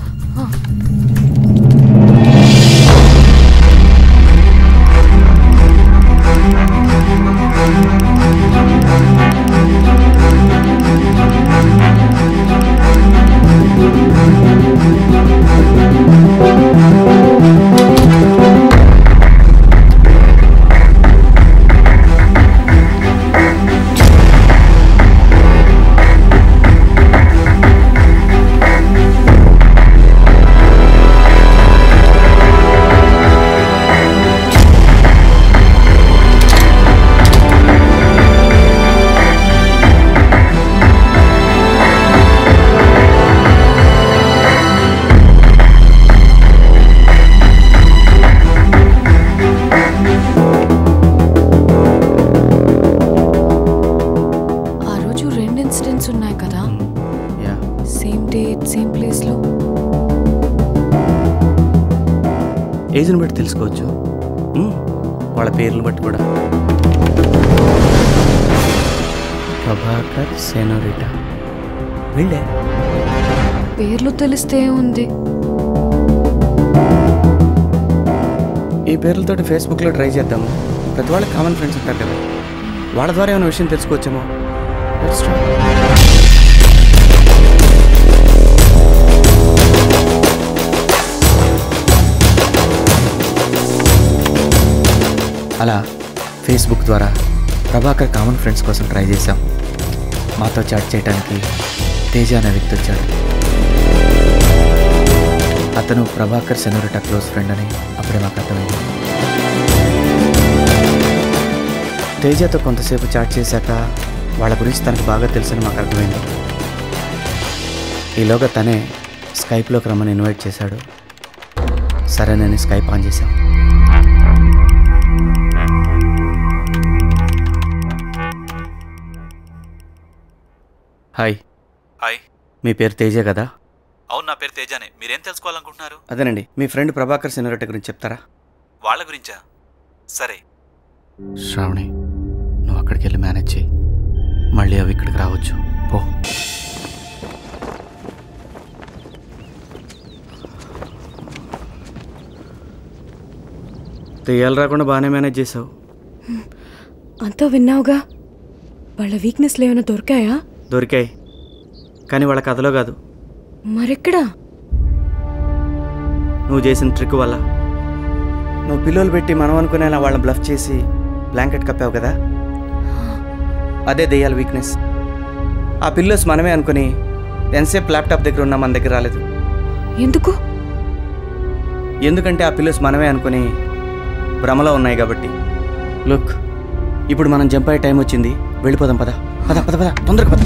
ఉన్నాయి కదా, సేమ్ డేట్ సేమ్ ప్లేస్లో. ఏజ్ని బట్టి తెలుసుకోవచ్చు, వాళ్ళ పేర్లు బట్టి కూడా. ప్రభాకర్, సెనోరిటా, వీళ్ళే. పేర్లు తెలిస్తే ఉంది. ఈ పేర్లతోటి ఫేస్బుక్లో ట్రై చేద్దాము. ప్రతి వాళ్ళకి కామన్ ఫ్రెండ్స్ ఉంటారు కదా, వాళ్ళ ద్వారా ఏమైనా విషయం తెలుసుకోవచ్చేమో. అలా ఫేస్బుక్ ద్వారా ప్రభాకర్ కామన్ ఫ్రెండ్స్ కోసం ట్రై చేశాం. మాతో చాట్ చేయడానికి తేజ అనే వ్యక్తి వచ్చాడు. అతను ప్రభాకర్ సెనోరిటా క్లోజ్ ఫ్రెండ్ అని అప్పుడే మాకు అర్థమైంది. తేజతో కొంతసేపు చాట్ చేశాక వాళ్ళ గురించి తనకు బాగా తెలుసని మాకు అర్థమైంది. ఈలోగా తనే స్కైప్లోకి రమ్మని ఇన్వైట్ చేశాడు. సరే, నేను స్కైప్ ఆన్ చేశాం. హాయ్. హాయ్. మీ పేరు తేజే కదా? అవును, నా పేరు తేజానే. మీరేం తెలుసుకోవాలనుకుంటున్నారు? అదేనండి, మీ ఫ్రెండ్ ప్రభాకర్ సెనోరిటా గురించి చెప్తారా? వాళ్ళ గురించా? సరే. శ్రావణి, నువ్వు అక్కడికి వెళ్ళి మేనేజ్ చేయి. మళ్ళీ అవి ఇక్కడికి రావచ్చు. పో. తెయ్యాలు రాకుండా బాగానే మేనేజ్ చేసావు. అంతా విన్నావుగా, వాళ్ళ వీక్నెస్లు ఏమైనా దొరికాయా? దొరికాయి, కానీ వాళ్ళ కథలో కాదు. మరెక్కడా? నువ్వు చేసిన ట్రిక్ వల్ల. నువ్వు పిల్లలు పెట్టి మనం అనుకునేలా వాళ్ళని బ్లఫ్ చేసి బ్లాంకెట్ కప్పావు కదా, అదే దెయ్యాల వీక్నెస్. ఆ పిల్లోస్ మనమే అనుకుని ఎంతసేపు ల్యాప్టాప్ దగ్గర ఉన్నా మన దగ్గర రాలేదు. ఎందుకు? ఎందుకంటే ఆ పిల్లోస్ మనమే అనుకుని భ్రమలో ఉన్నాయి కాబట్టి. లుక్, ఇప్పుడు మనం జంప్ అయ్యే టైం వచ్చింది, వెళ్ళిపోదాం. పద పద పద పద తొందరగా పద.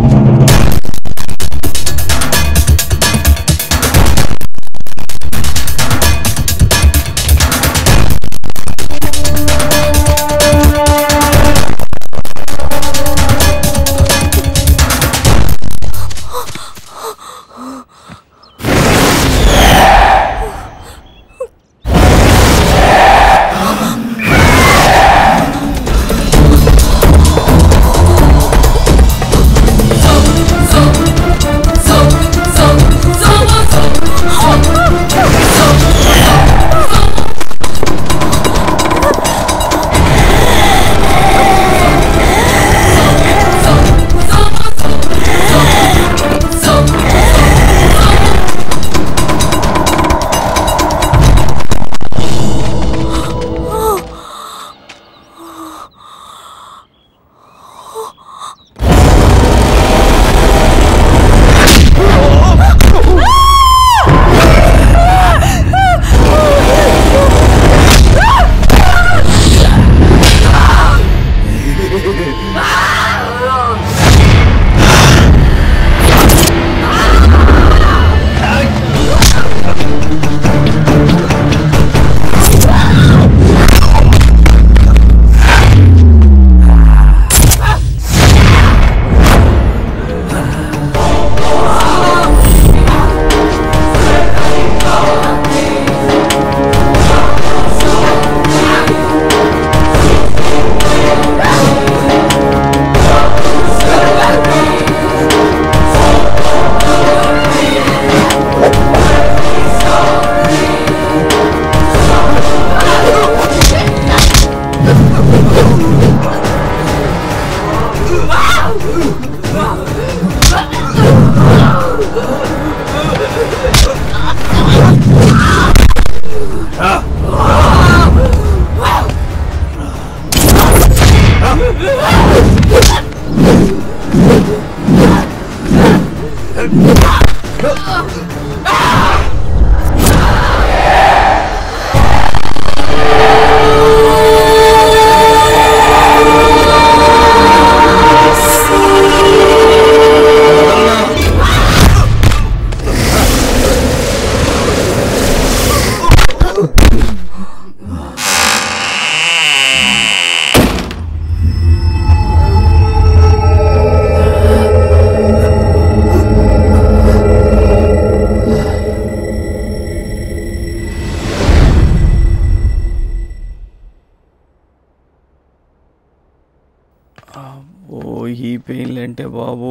ఓ ఈ పెయిన్లు అంటే బాబు.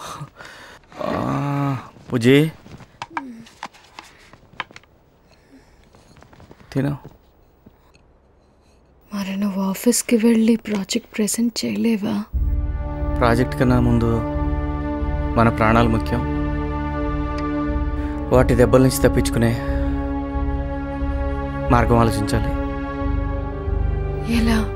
పూజీ తిను. మరి నువ్వు ఆఫీస్కి వెళ్ళి ప్రాజెక్ట్ ప్రెజెంట్ చేయలేవా? ప్రాజెక్ట్ కన్నా ముందు మన ప్రాణాలు ముఖ్యం. వాటి దెబ్బల నుంచి తప్పించుకునే మార్గం ఆలోచించాలి. ఎలా?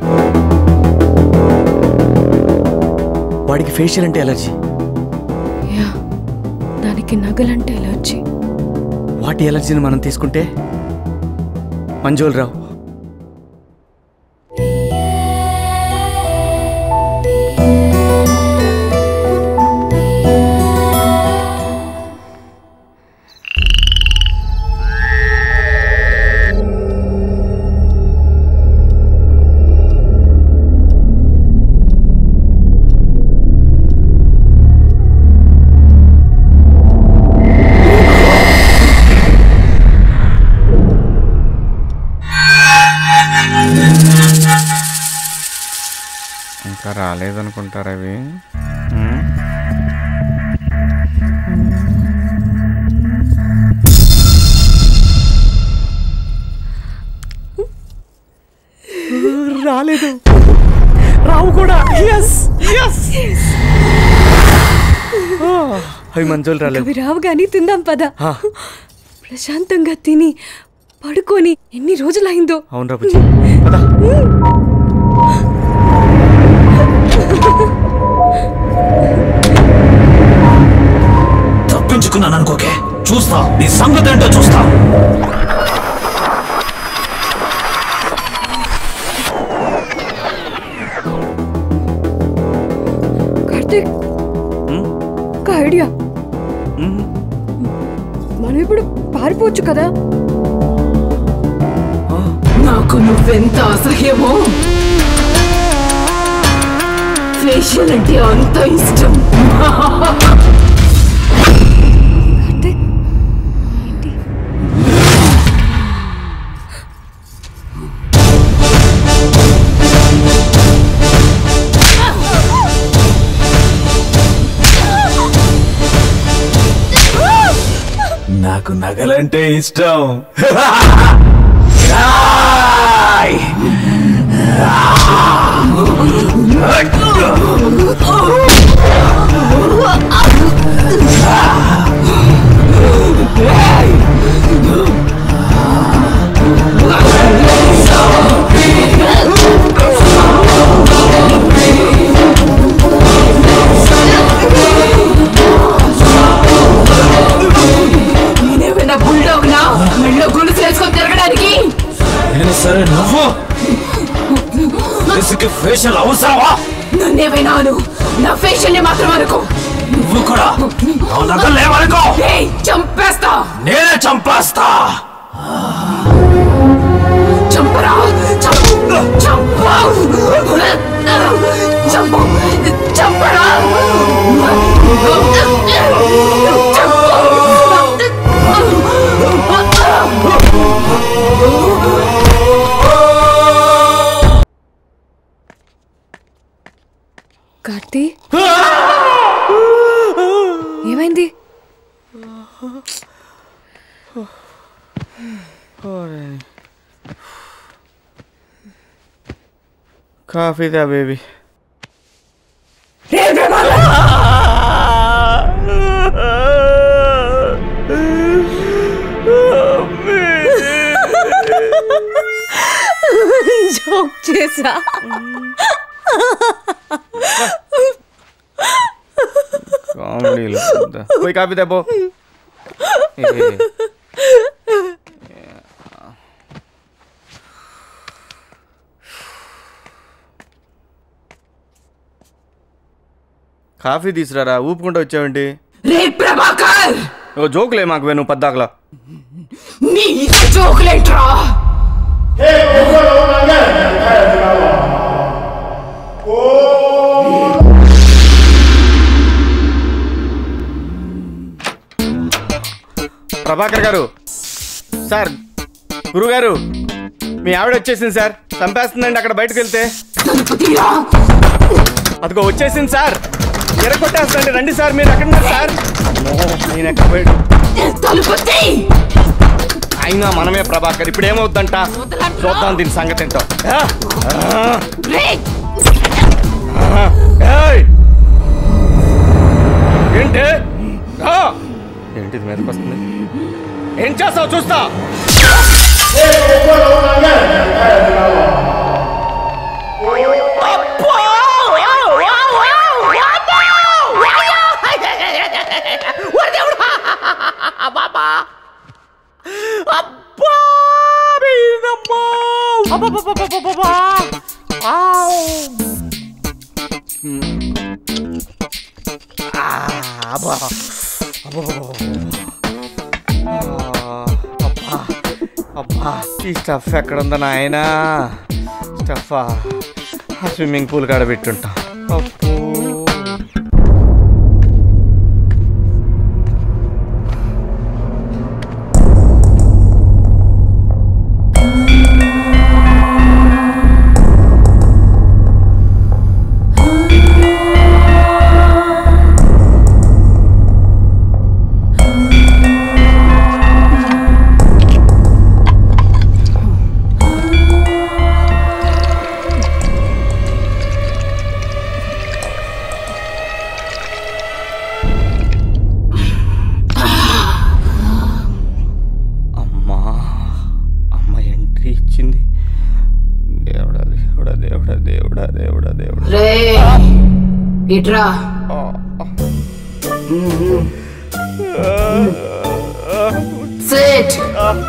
వాడికి ఫేషియల్ అంటే ఎలర్జీ. యా, దానికి నగలంటే ఎలర్జీ. వాటి ఎలర్జీని మనం తీసుకుంటే మంజోలు రావు. ఇంకా రాలేదనుకుంటారా అవి? రాలేదు. రా అవి మంచోళ్ళు రాలేదు. అవి రావు కానీ తిందాం పద. ప్రశాంతంగా తిని పడుకొని ఎన్ని రోజులైందో. అవునరా బుజ్జి, పద. తప్పించుకున్నాను అనుకోకే, చూస్తా నీ సంగతి ఏంటో చూస్తా. కార్తీక్, ఒక ఐడియా. మనం ఇప్పుడు పారిపోవచ్చు కదా. నాకు నువ్వెంత అసహ్యమో, ఫేషియల్ అంటే అంత ఇష్టం. నాకు నగలంటే ఇష్టం. నేనేమైనా బుల్డాగ్నా మెళ్ళో గుళ్ళు చేసుకొని తిరగడానికి? నేను సరే, నువ్వు ఫేషియల్ అవసరమా? నన్నేమైనా అను, నా ఫేషియల్ ని మాత్రం అనుకో. నువ్వు కూడా నగలేమనుకో, చంపేస్తా. నేనే చంపేస్తా. చంపరా, చంపు, చంపు, చంపు, చంపరా. కార్తీ, ఏమైంది? కాఫీ దా బేబీ. జోక్ చేసా. కామెడీలో పోయి కాఫీ దా పో. కాఫీ తీసుకురారా, ఊపుకుంటూ వచ్చావేంటి? రే ప్రభాకర్, ఓ జోకులే మాకు, నువ్వు పద్దాకలా. నీ జోకులేంట్రా? ప్రభాకర్ గారు, సార్, గురుగారు, మీ ఆవిడ వచ్చేసింది సార్. చంపేస్తుందండి అక్కడ బయటకు వెళ్తే. అదిగో వచ్చేసింది సార్, ఎరగొట్టేస్తుందండి. రండి సార్, మీరు ఎక్కడున్నారు సార్? నేను ఎక్కడ పోయాడు? అయినా మనమే ప్రభాకర్, ఇప్పుడు ఏమవుద్దంట చూద్దాం దీని సంగతి ఏంటో. ఏంటి ఏంటిది మీదకి వస్తుంది? ఏం చేస్తావు చూస్తా. అబ్బా, ఈ స్టఫ్ ఎక్కడుందా నాయనా? స్టఫా స్విమ్మింగ్ పూల్ కాడ పెట్టుంటాం. అప్పు ఇట్రా సిట్.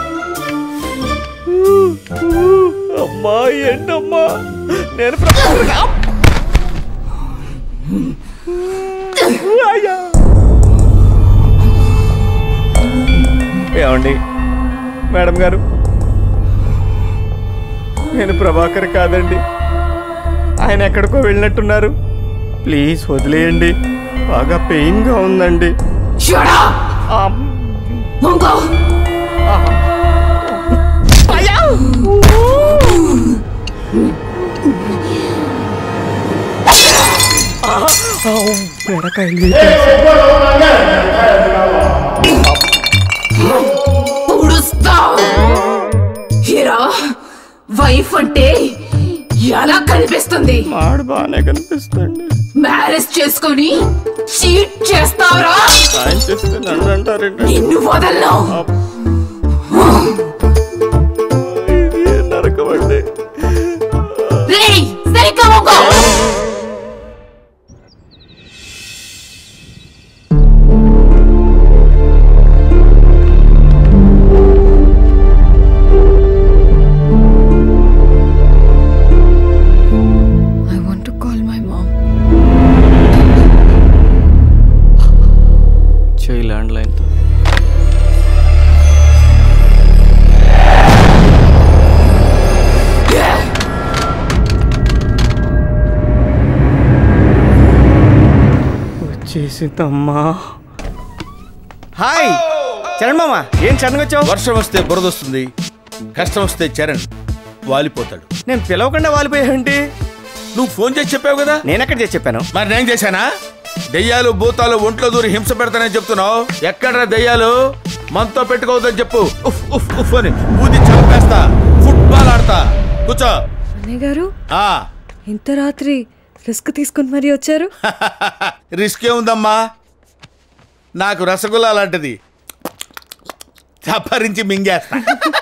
అమ్మా ఏంటమ్మా నేను ఏమండి మేడం గారు, నేను ప్రభాకర్ కాదండి. ఆయన ఎక్కడికో వెళ్ళినట్టున్నారు. ప్లీజ్ వదిలేయండి, బాగా పెయిన్గా ఉందండి. వైఫ్ అంటే ఎలా కనిపిస్తుంది? మాడు బాగానే కనిపిస్తుంది. మ్యారేజ్ చేసుకొని చీట్ చేస్తావరా? ఆయన చేస్తే నన్ను అంటారండి. నిన్ను వదలను. నరకమండి. సరిగ్గా మొక్కో. చేసిందమ్మా. హాయ్ చరణ్ మామ, ఏం సడన్గా వచ్చావు? వర్షం వస్తే బురద వస్తుంది, కష్టం వస్తే చరణ్ వాలిపోతాడు. నేను పిలవకుండా వాలిపోయావేంటి? నువ్వు ఫోన్ చేసి చెప్పావు కదా. నేనెక్కడ చేసి చెప్పాను? మరి నేను చేశానా? దెయ్యాలు భూతాలు ఒంట్లో దూరి హింస పెడతానని చెప్తున్నావు. ఎక్కడ్రా దెయ్యాలు? మనతో పెట్టుకోవద్దని చెప్పు. ఉఫ్ ఉఫ్ ఉఫ్ అని ఊది చంపేస్తా, ఫుట్బాల్ ఆడతా. కూర్చో. అన్నయ్య గారు, ఆ ఇంత రాత్రి రిస్క్ తీసుకుని మరీ వచ్చారు? రిస్క్ ఏముందమ్మా, నాకు రసగుల్లా లాంటిది చప్పరించి మింగేస్తా.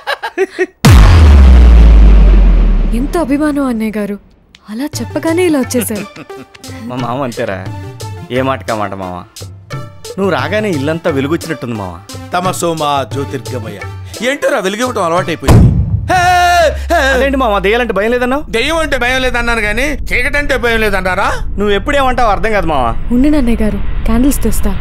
ఎంత అభిమానం అన్నయ్య గారు, అలా చెప్పగానే ఇలా వచ్చేసారు. మా మామ అంతేరా, ఏ మాటకా మాట మామ. నువ్వు రాగానే ఇల్లంతా వెలుగొచ్చినట్టుంది మామ. తమసోమా జ్యోతిర్గమయ. ఏంటోరా వెలుగివ్వటం అలవాటైపోయింది. అదేంటి మామ, దెయ్యాలంటే భయం లేదన్నావు? దెయ్యం అంటే భయం లేదన్నాను కానీ చీకటంటే భయం లేదన్నారా? నువ్వు ఎప్పుడేమంటావు అర్థం కాదు మామ. ఉండి అన్నయ్య గారు, క్యాండిల్స్ తెస్తా.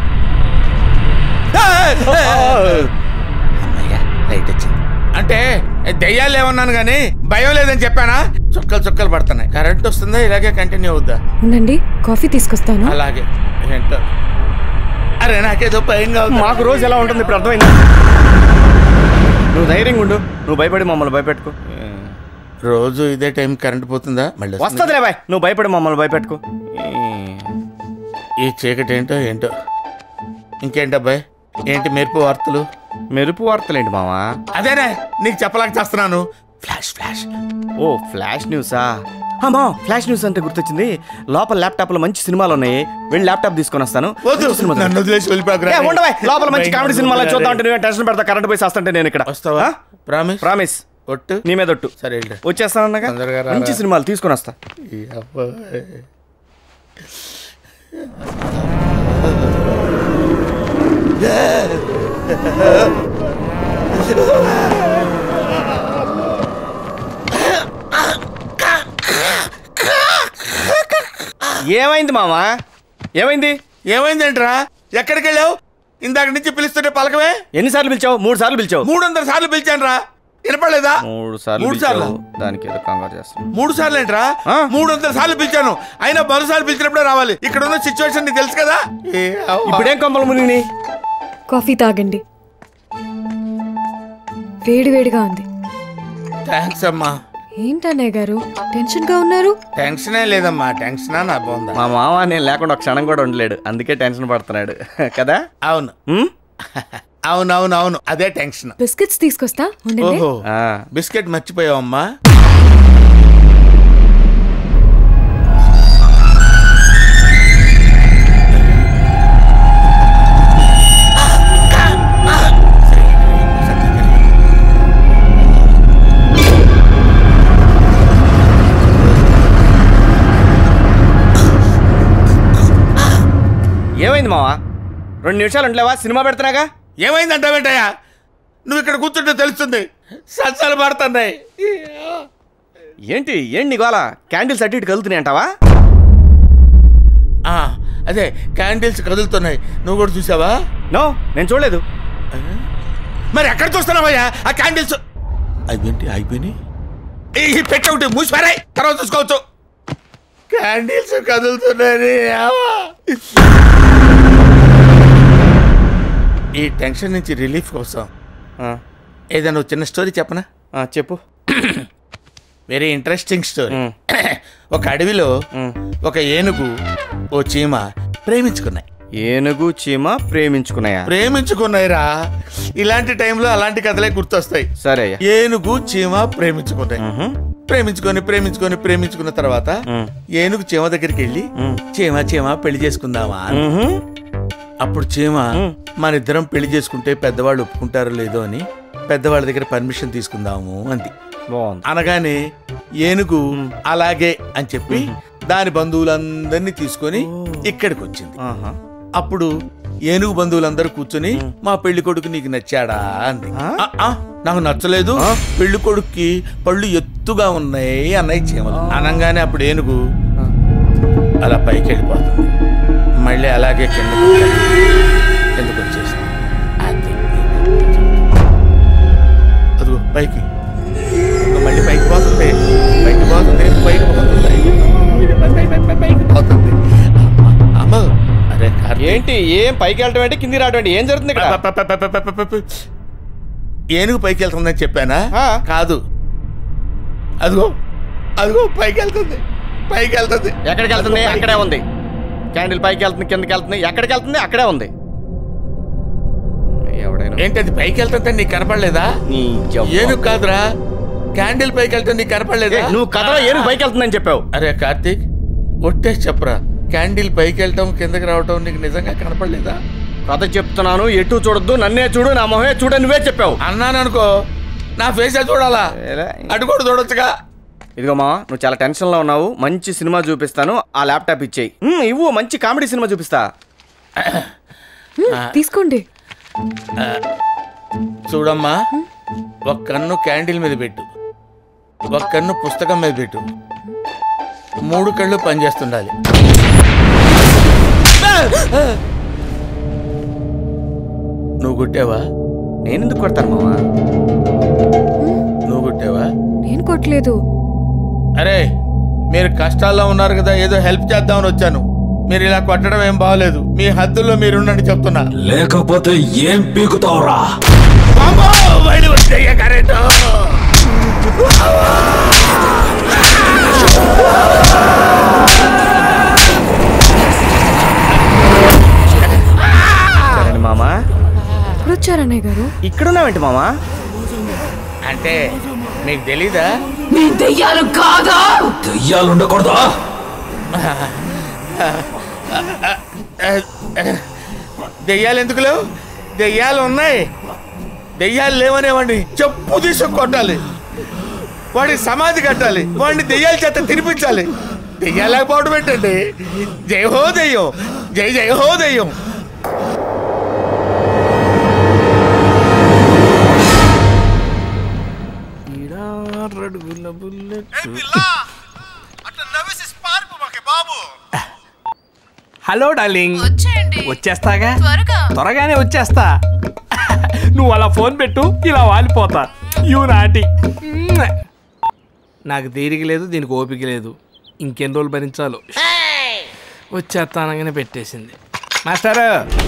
లైట్ వచ్చింది. అంటే దెయ్యాలు ఏమన్నాను కానీ భయం లేదని చెప్పానా? చుక్కలు చుక్కలు పడుతున్నాయి. కరెంట్ వస్తుందా? ఇలాగే కంటిన్యూ అవుద్దా? ఉండండి, కాఫీ తీసుకొస్తాను. అలాగే. ఏంటో అరే నాకేదో భయంగా ఉంది. మాకు రోజు ఎలా ఉంటుంది ఇప్పుడు అర్థమైంది. నువ్వు ధైర్యంగా ఉండు, నువ్వు భయపడి మమ్మల్ని భయపెట్టుకో. రోజు ఇదే టైం కరెంట్ పోతుందా? మళ్ళీ వస్తుందిలే బాయ్, నువ్వు భయపడి మమ్మల్ని భయపెట్టుకో. ఈ చీకటి ఏంటో ఏంటో. ఇంకేంటబ్బాయ్, ఏంటి మెరుపు వార్తలు? మెరుపు వార్తలు ఏంటి మావా? అదేనే నీకు చెప్పలేక చేస్తున్నాను. Flash flash. ఓ ఫ్లాష్ న్యూసా? అమ్మా, ఫ్లాష్ న్యూస్ అంటే గుర్తొచ్చింది. లోపల ల్యాప్టాప్ లో మంచి సినిమాలు ఉన్నాయి, వెళ్ళి ల్యాప్టాప్ తీసుకొని వస్తాను. లోపల మంచి కామెడీ సినిమాలు చూద్దాం అంటే నువ్వు టెన్షన్ పెడతా. కరెంట్ పోయి వస్తుంటే నేను ఇక్కడ వస్తావా? ప్రామిస్? ప్రామిస్. ఒట్టు? నీ మీద ఒట్టు. సరే వచ్చేస్తానన్నగా. మంచి సినిమాలు తీసుకొని వస్తా. ఏమైంది మామా? ఏమైంది? ఏమైందేంట్రా? ఎక్కడికి వెళ్ళావు? ఇందాక నుంచి పిలుస్తుంటే పలకవే. ఎన్నిసార్లు పిలిచావు? మూడు సార్లు పిలిచావు. మూడు వందల సార్లు పిలిచాను రా, వినపడలేదా? మూడు సార్లు మూడు సార్లు దానికి ఏదో కంగారు చేస్తాను. మూడు సార్లు ఏంట్రా? మూడు వందల సార్లు పిలిచాను, అయినా మరోసారి పిలిచినప్పుడే రావాలి. ఇక్కడ ఉన్న సిచ్యువేషన్ నీకు తెలుసు కదా. ఇప్పుడేం కొంపలు మునిగిని? కాఫీ తాగండి, వేడి వేడిగా ఉంది. థ్యాంక్స్ అమ్మా. ఏంటన్నయ్య గారు టెన్షన్ గా ఉన్నారు? టెన్షన్ ఏ లేదమ్మా. టెన్షన్ నా బాగుందా? మా మామ నేను లేకుండా ఒక క్షణం కూడా ఉండలేడు, అందుకే టెన్షన్ పడుతున్నాడు కదా. అవును అవునవును అవును, అదే టెన్షన్. బిస్కెట్స్ తీసుకొస్తా. ఓహో, బిస్కెట్ మర్చిపోయావమ్మా. ఏమైంది మావా? రెండు నిమిషాలు ఉండలేవా? సినిమా పెడుతున్నాగా. ఏమైందంటావేంటయ్యా? నువ్వు ఇక్కడ కూర్చుంటే తెలుస్తుంది. సత్సాలు పడుతున్నాయి. ఏంటి ఏంటి గోళ? క్యాండిల్స్ అటు ఇటు కదులుతున్నాయి అంటావా? అదే క్యాండిల్స్ కదులుతున్నాయి. నువ్వు కూడా చూసావా? నో, నేను చూడలేదు. మరి ఎక్కడ చూస్తున్నావయ్యా ఆ క్యాండిల్స్? అదేంటి అయిపోయినాయి? ఈ పెట్టవుంటే మూసిపారాయి, తర్వాత చూసుకోవచ్చు. క్యాండిల్స్ కదులుతున్నాయి. ఈ టెన్షన్ నుంచి రిలీఫ్ కోసం ఏదైనా చిన్న స్టోరీ చెప్పనా? చెప్పు. Very interesting story. ఒక అడవిలో ఒక ఏనుగు ఓ చీమ ప్రేమించుకున్నాయి. ఏనుగు చీమ ప్రేమించుకున్నాయా? ప్రేమించుకున్నాయిరా. ఇలాంటి టైంలో అలాంటి కథలే గుర్తొస్తాయి. సరే. ఏనుగు చీమ ప్రేమించుకున్నాయి. ప్రేమించుకొని ప్రేమించుకొని ప్రేమించుకున్న తర్వాత ఏనుగు చీమ దగ్గరికి వెళ్ళి చీమ చీమ పెళ్లి చేసుకుందామా. అప్పుడు చీమ మన ఇద్దరం పెళ్లి చేసుకుంటే పెద్దవాళ్ళు ఒప్పుకుంటారో లేదో అని పెద్దవాళ్ళ దగ్గర పర్మిషన్ తీసుకుందాము అంది. అనగానే ఏనుగు అలాగే అని చెప్పి దాని బంధువులందరినీ తీసుకొని ఇక్కడికి వచ్చింది. అప్పుడు ఏనుగు బంధువులందరూ కూర్చొని మా పెళ్లి కొడుకు నీకు నచ్చాడా అంది. నాకు నచ్చలేదు, పెళ్లి కొడుక్కి పళ్ళు ఎత్తుగా ఉన్నాయి అన్నయ్య చీమలు. అనగానే అప్పుడు ఏనుగు అలా పైకి వెళ్ళిపోతుంది. మళ్ళీ అలాగే కింద కిందకు వచ్చేసింది. అదిగో పైకి మళ్ళీ పైకి పోతుంది. పైకి పోతుంది పైకి పోతుంది పైకి పోతుంది. అమ్మ అరే ఏంటి? ఏం పైకి వెళ్ళటం ఏంటి, కింది రావడం ఏంటి? ఏం జరుగుతుంది ఇక్కడ? ఏనుగు పైకి వెళ్తుందని చెప్పానా? కాదు, అదిగో అదిగో పైకి వెళ్తుంది. పైకి వెళ్తుంది. ఎక్కడికి వెళ్తుంది? అక్కడే ఉంది. క్యాండిల్ పైకి వెళ్తుంది, కిందకి వెళ్తుంది. ఎక్కడికి వెళ్తుంది? అక్కడే ఉంది. ఏంటి అది పైకి వెళ్తుంటే నీకు కనపడలేదా? ఏనుగు కాదురా, క్యాండిల్ పైకి వెళ్తే నీకు కనపడలేదా? నువ్వు కథలో ఏనుగు పైకి వెళ్తుందని చెప్పావు. అరే కార్తీక్, ఒట్టేసి చెప్పరా, క్యాండిల్ పైకి వెళ్ళటం కిందకి రావటం నీకు నిజంగా కనపడలేదా? కథ చెప్తున్నాను, ఎటు చూడొద్దు, నన్నే చూడు, నా మొహే చూడ, నువ్వే చెప్పావు. అన్నాను అనుకో, నా ఫేసే చూడాలా? అటు కూడా చూడొచ్చుగా. ఇదిగో మా, నువ్వు చాలా టెన్షన్లో ఉన్నావు. మంచి సినిమా చూపిస్తాను, ఆ ల్యాప్టాప్ ఇచ్చేయి. ఇవ్వు, మంచి కామెడీ సినిమా చూపిస్తా. తీసుకోండి. చూడమ్మా, ఒక కన్ను క్యాండిల్ మీద పెట్టు, ఒక కన్ను పుస్తకం మీద పెట్టు, మూడు కళ్ళు పనిచేస్తుండాలి. నువ్వు కొట్టావా? నేను ఎందుకు కొడతాను మావా? నువ్వు కొట్టావా? నేను కొట్టలేదు. అరే, మీరు కష్టాల్లో ఉన్నారు కదా, ఏదో హెల్ప్ చేద్దామని వచ్చాను. మీరు ఇలా కొట్టడం ఏం బాగలేదు. మీ హద్దుల్లో మీరుండండి చెప్తున్నా. లేకపోతే ఏం పీకుతావురా? మామా, ఇప్పుడు వచ్చారన్నయ్య గారు. ఇక్కడున్నావేంటి మామా? అంటే నీకు తెలీదా? దెయ్యాలు కాదా? దెయ్యాలు ఉండకూడదా? దెయ్యాలు ఎందుకు లేవు? దెయ్యాలు ఉన్నాయి. దెయ్యాలు లేవనేవాడిని చెప్పు తీసుకు కొట్టాలి, వాడికి సమాధి కట్టాలి, వాడిని దెయ్యాల చేత తినిపించాలి. దెయ్యాలేకపోవడం ఏంటండి? జై హో దెయ్యం, జై జై హో దెయ్యం. హలో డార్లింగ్, వచ్చేస్తాగా, త్వరగానే వచ్చేస్తా. నువ్వు అలా ఫోన్ పెట్టు, ఇలా వాలిపోతా. You naughty. నాకు తీరిక లేదు, దీనికి ఓపిక లేదు. ఇంకెన్ని రోజులు భరించాలో. వచ్చేస్తానగానే పెట్టేసింది. మాస్టారు,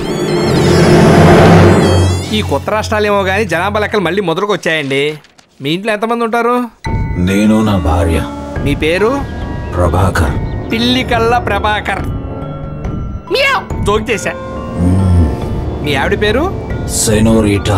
ఈ కొత్త రాష్ట్రాలేమో కానీ జనాభా లెక్కలు మళ్ళీ మొదలుకు వచ్చాయండి. మీ ఇంట్లో ఎంతమంది ఉంటారు? నేను, నా భార్య. మీ పేరు? ప్రభాకర్. పిల్లి కళ్ళ ప్రభాకర్. జోక్ చేశా. మీ ఆవిడ పేరు? సెనోరిటా.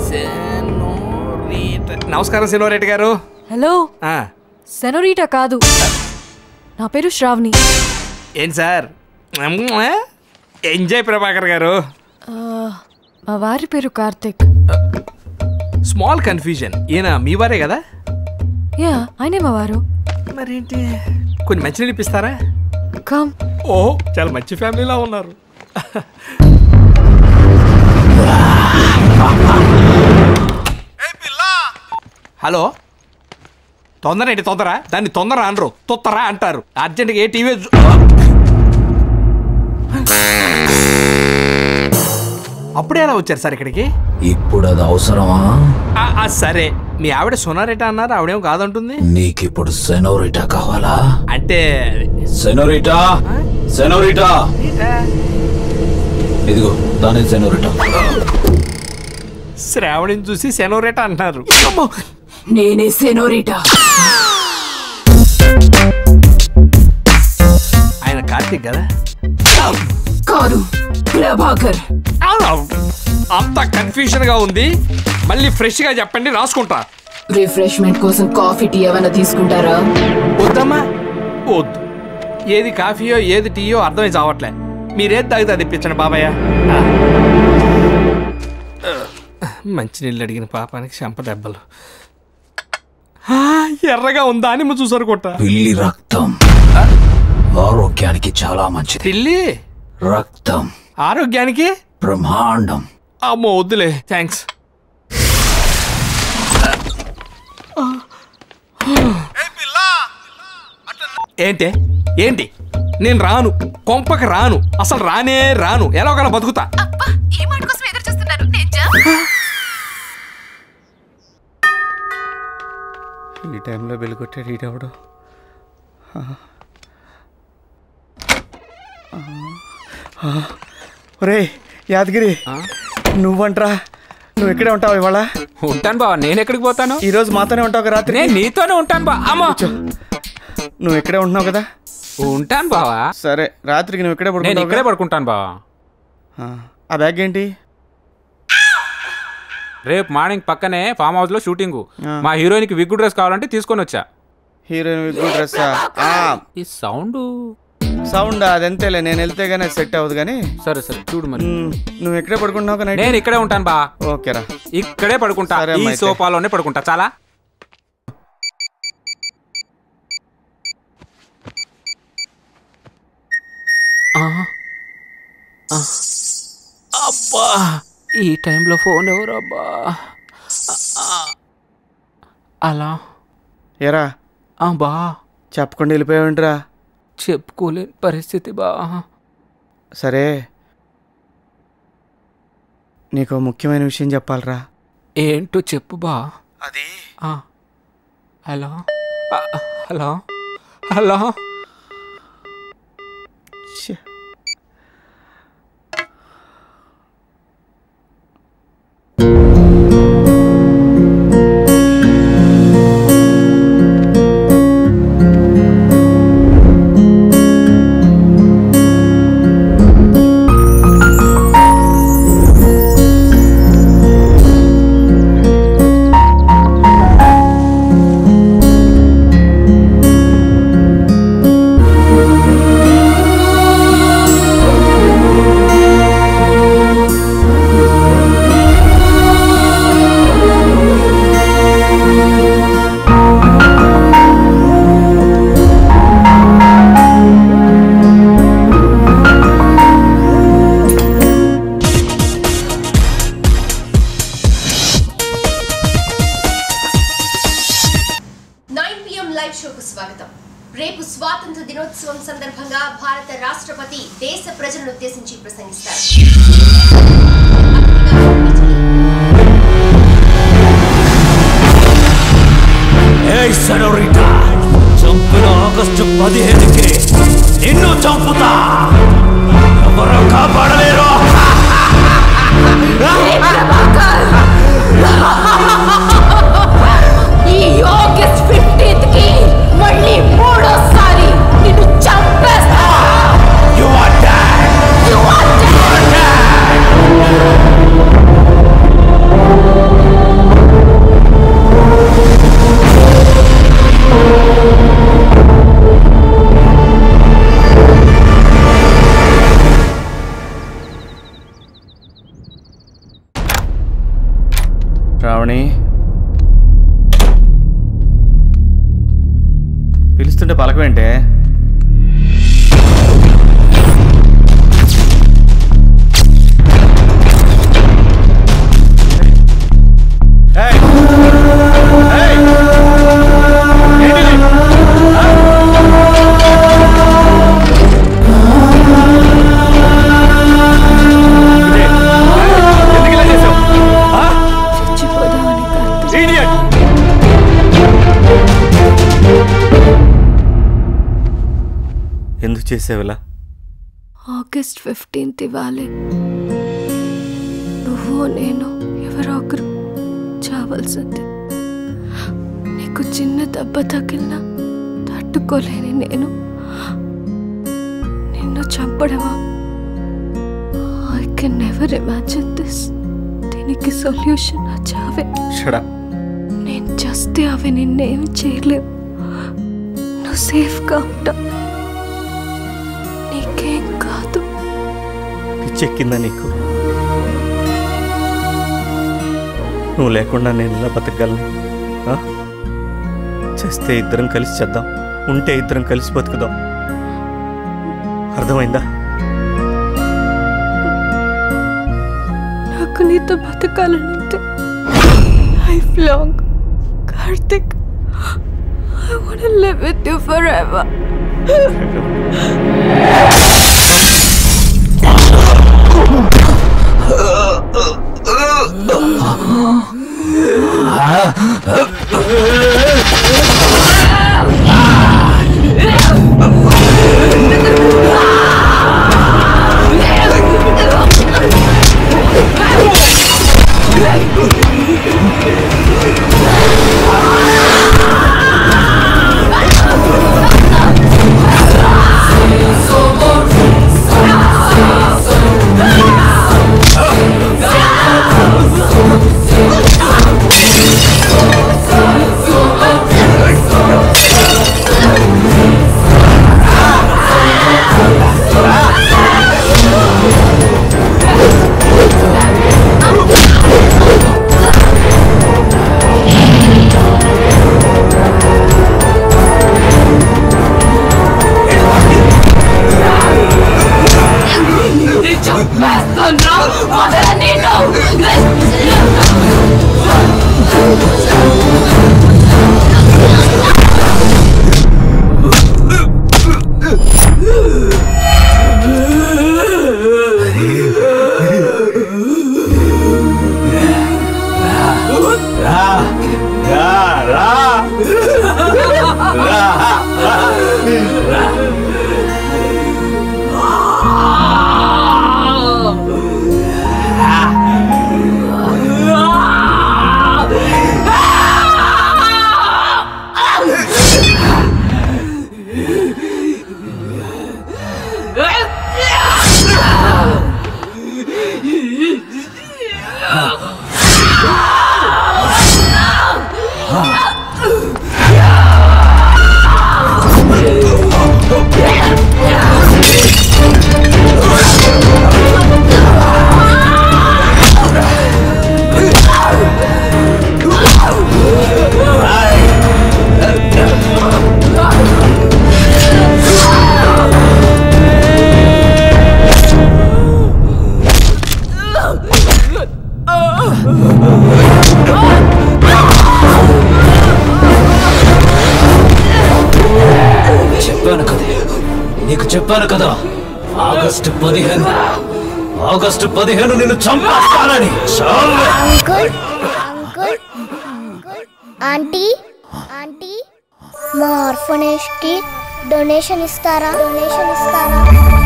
నమస్కారం సెనోరిటా గారు. హలో. సెనోరిటా కాదు, నా పేరు శ్రావణి. ఏం సార్, ఎంజాయ్ ప్రభాకర్ గారు. మా వారి పేరు కార్తిక్. Small confusion. ఈయన మీ వారే కదా? యా, ఆయనే మా వారు. మరేంటి, కొన్ని మంచి ఇప్పిస్తారా? కమ్. ఓ, చాలా మంచి ఫ్యామిలీలా ఉన్నారు. హలో, తొందర ఏంటి తొందర? దాన్ని తొందర అనరు, తొత్తరా అంటారు. అర్జెంట్గా ఏ టీవీ అప్పుడే ఎలా వచ్చారు సార్ ఇక్కడికి? ఇప్పుడు అది అవసరమా? సరే, మీ ఆవిడ సొనారిటా అన్నారు, ఆవిడేం కాదంటుంది. నీకు ఇప్పుడు సెనోరిటా కావాలా? అంటే సెనోరిటా సెనోరిటా ఇదిగో దాని సెనోరిటా. శ్రావణిని చూసి సెనోరిటా అంటున్నారు. నేనే సెనోరిటా. ఆయన కార్తీక్ కదా? కాదు, ప్రభాకర్. అంత కన్ఫ్యూజన్ గా ఉంది, మళ్ళీ ఫ్రెష్ గా చెప్పండి, రాసుకుంటా. రిఫ్రెష్మెంట్ కోసం కాఫీ టీ ఏమైనా తీసుకుంటారా? వద్దమ్మా, వద్దు. ఏది కాఫీయో ఏది టీయో అర్థమై చావట్లే. మీరేది తాగితే అది ఇప్పించండి బాబాయ్య. మంచినీళ్ళు అడిగిన పాపానికి చెంప దెబ్బలు. ఎర్రగా ఉందా అని చూసారు కొట్ట. పిల్లి రక్తం ఆరోగ్యానికి చాలా మంచిది. పిల్లి రక్తం ఆరోగ్యానికి బ్రహ్మాండం. అమ్మో వద్దులే, థ్యాంక్స్. ఏంటి ఏంటి నేను రాను, కొంపకి రాను, అసలు రానే రాను. ఎలా ఒకలా బతుకుతా. ఈ టైంలో బెల్లు కొట్టాడు ఈడవడు. ఒరే యాదగిరి, నువ్వంట్రా, నువ్వు ఎక్కడే ఉంటావు ఇవాళ? ఉంటాను బావా. నేను ఎక్కడికి పోతాను? ఈ రోజు మాతోనే ఉంటావు రాత్రి? నేను నీతోనే ఉంటాను బా. అమ్మా, నువ్వు ఎక్కడే ఉంటున్నావు కదా? ఉంటాను బావా. సరే, రాత్రికి నువ్వు ఇక్కడే నేను ఇక్కడే పడుకుంటాను బావా. ఆ బ్యాగ్ ఏంటి? రేపు మార్నింగ్ పక్కనే ఫామ్ హౌస్ లో షూటింగ్. మా హీరోయిన్ కి విగ్ డ్రెస్ కావాలంటే తీసుకొని వచ్చా. Heroine wig dress? ఈ సౌండ్ సౌండ్ అదంతేలే, నేను వెళ్తే గానీ సెట్ అవ్వదు కానీ. సరే సరే చూడు మరి. నువ్వు ఎక్కడే పడుకుంటున్నావు కదా? నేను ఇక్కడే ఉంటాను బా. ఓకేరా, ఇక్కడే పడుకుంటా. ఈ సోఫాలోనే పడుకుంటా. చాలా అబ్బా, ఈ టైంలో ఫోన్ ఎవరబ్బా? అలా ఎరా బా చెప్పకుండా వెళ్ళిపోయావుంట్రా? చెప్పుకోలేని పరిస్థితి బా. సరే, నీకు ముఖ్యమైన విషయం చెప్పాలరా. ఏంటో చెప్పు బా. అది హలో హలో హలో రేపు స్వాతంత్ర దినోత్సవం సందర్భంగా భారత రాష్ట్రపతి దేశ ప్రజలను ఉద్దేశించి ప్రసంగిస్తారు. ఏయ్ సెనోరిటా, చంపిన ఆగస్టు పదిహేనుకి నిన్ను చంపుతా. ఎవరో కాపాడలేరు. ఈ ఆగస్ట్ ఫిఫ్టీన్త్ కి మళ్ళీ మూడోసారి నిన్ను చంపేస్తా. You are dead. You are Shravani, పిలుస్తుంటే పలకవేంటే? చేసేవలా? ఆగస్ట్ ఫిఫ్టీన్త్ ఇవ్వాలి. నువ్వు నేను ఎవరో ఒకరు చావాల్సింది. నీకు చిన్న దెబ్బ తగిలినా తట్టుకోలేని నేను నిన్ను చంపడమా? I can never imagine this. దీనికి సొల్యూషన్ నా చావే. నేను చస్తే అవి నిన్నేం చేయలేవు. నువ్వు సేఫ్గా ఉంటావు. నీకేం కాదు. పిచ్చెక్కిందా నీకు? నువ్వు లేకుండా నేను ఇలా బతకగలను? చేస్తే ఇద్దరం కలిసి చేద్దాం, ఉంటే ఇద్దరం కలిసి బతుకుదాం. అర్థమైందా? నాకు నీతో బతకాలనుంది life long. Karthik, I want to live with you forever. చెప్పాను కదా, ఆగస్టు పదిహేను ఆగస్టు పదిహేను నిన్ను చంపేస్తానని. ఆంటీ ఆంటీ మా ఆర్ఫనేజ్ కి డొనేషన్ ఇస్తారా? డొనేషన్ ఇస్తారా?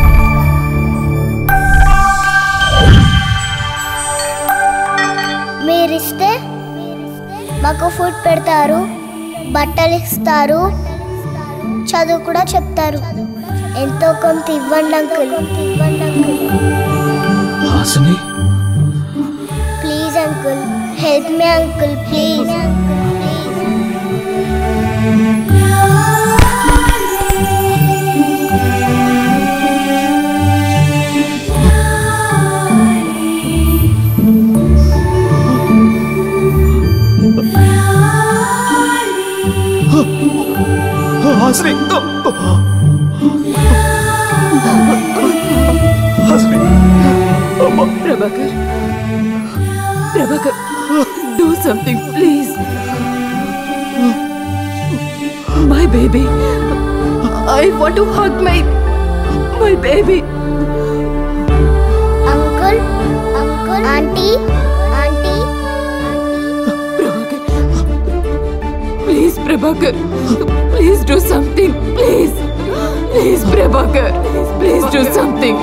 మీరిస్తే మాకు ఫుడ్ పెడతారు, బట్టలు ఇస్తారు, చదువు కూడా చెప్తారు. ఎంతో కొంత ఇవ్వండి అంకుల్. ఇవ్వండి uncle. Please uncle, help me uncle, please. Hasini, Prabhakar, Prabhakar, do something, please. My baby, I want to hug my, my baby. Uncle, uncle, auntie, auntie. Prabhakar, please, Prabhakar, please do something, please. Please, Prabhakar. Please do something.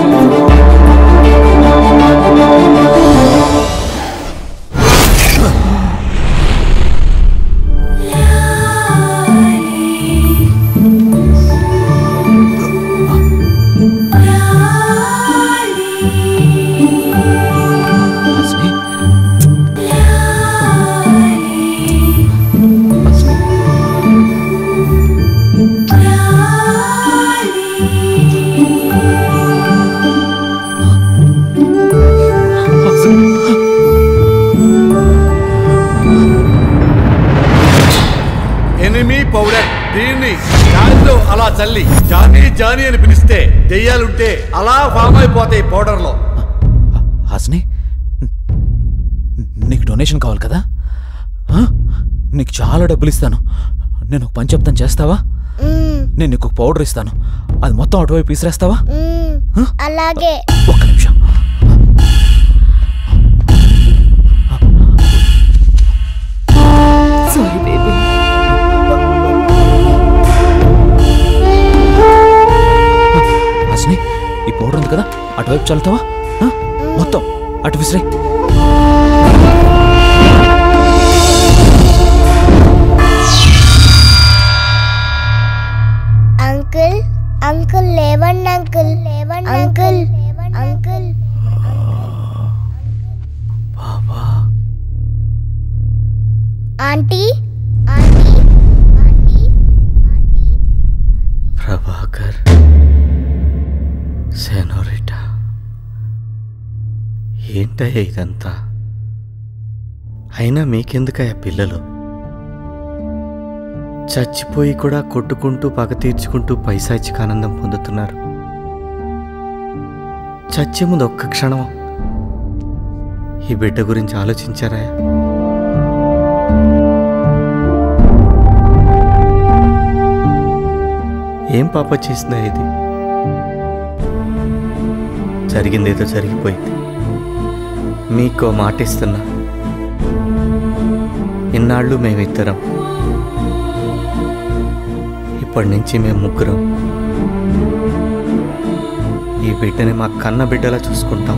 Enemy powder దీన్ని గాలిలో అలా చల్లి Johnny Johnny అని పిలిస్తే దెయ్యాలుంటే అలా form అయిపోతాయి పౌడర్లో. హాస్ని, నీకు డొనేషన్ కావాలి కదా? ఆ? నీకు చాలా డబ్బులు ఇస్తాను. నేను ఒక పని చెప్తాను, చేస్తావా? నేను నీకు ఒక పౌడర్ ఇస్తాను, అది మొత్తం అటువైపు విసిరేస్తావా? అలాగే. ఒక్క నిమిషం. Sorry, baby. హాస్ని, ఈ పౌడర్ ఉంది కదా, అటువైపు చల్లుతావా? ఆ? మొత్తం అటు విసిరే. అంకుల్ అంకుల్ లేవండి అంకుల్ లేవండి అంకుల్ అంకుల్ బాబా. ఆంటీ ఆంటీ ప్రభాకర్, సెనోరిటా, ఏంటయ్యా ఇదంతా? అయినా మీకెందుకయ్యా పిల్లలు? చచ్చిపోయి కూడా కొట్టుకుంటూ పగ తీర్చుకుంటూ పైశాచిక ఆనందం పొందుతున్నారు. చచ్చే ముందు ఒక్క క్షణం ఈ బిడ్డ గురించి ఆలోచించారా? ఏం పాప చేసిందా ఇది? జరిగిందేదో జరిగిపోయింది. మీకో మాట ఇస్తున్నా, ఇన్నాళ్ళు మేమిద్దరం, ఇప్పటి నుంచి మేము ముగ్గురం ఈ బిడ్డని మా కన్న బిడ్డలా చూసుకుంటాం.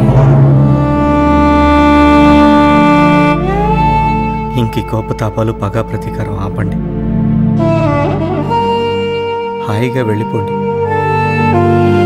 ఇంక కోపతాపాలు పగ ప్రతీకారం ఆపండి, హాయిగా వెళ్ళిపోండి.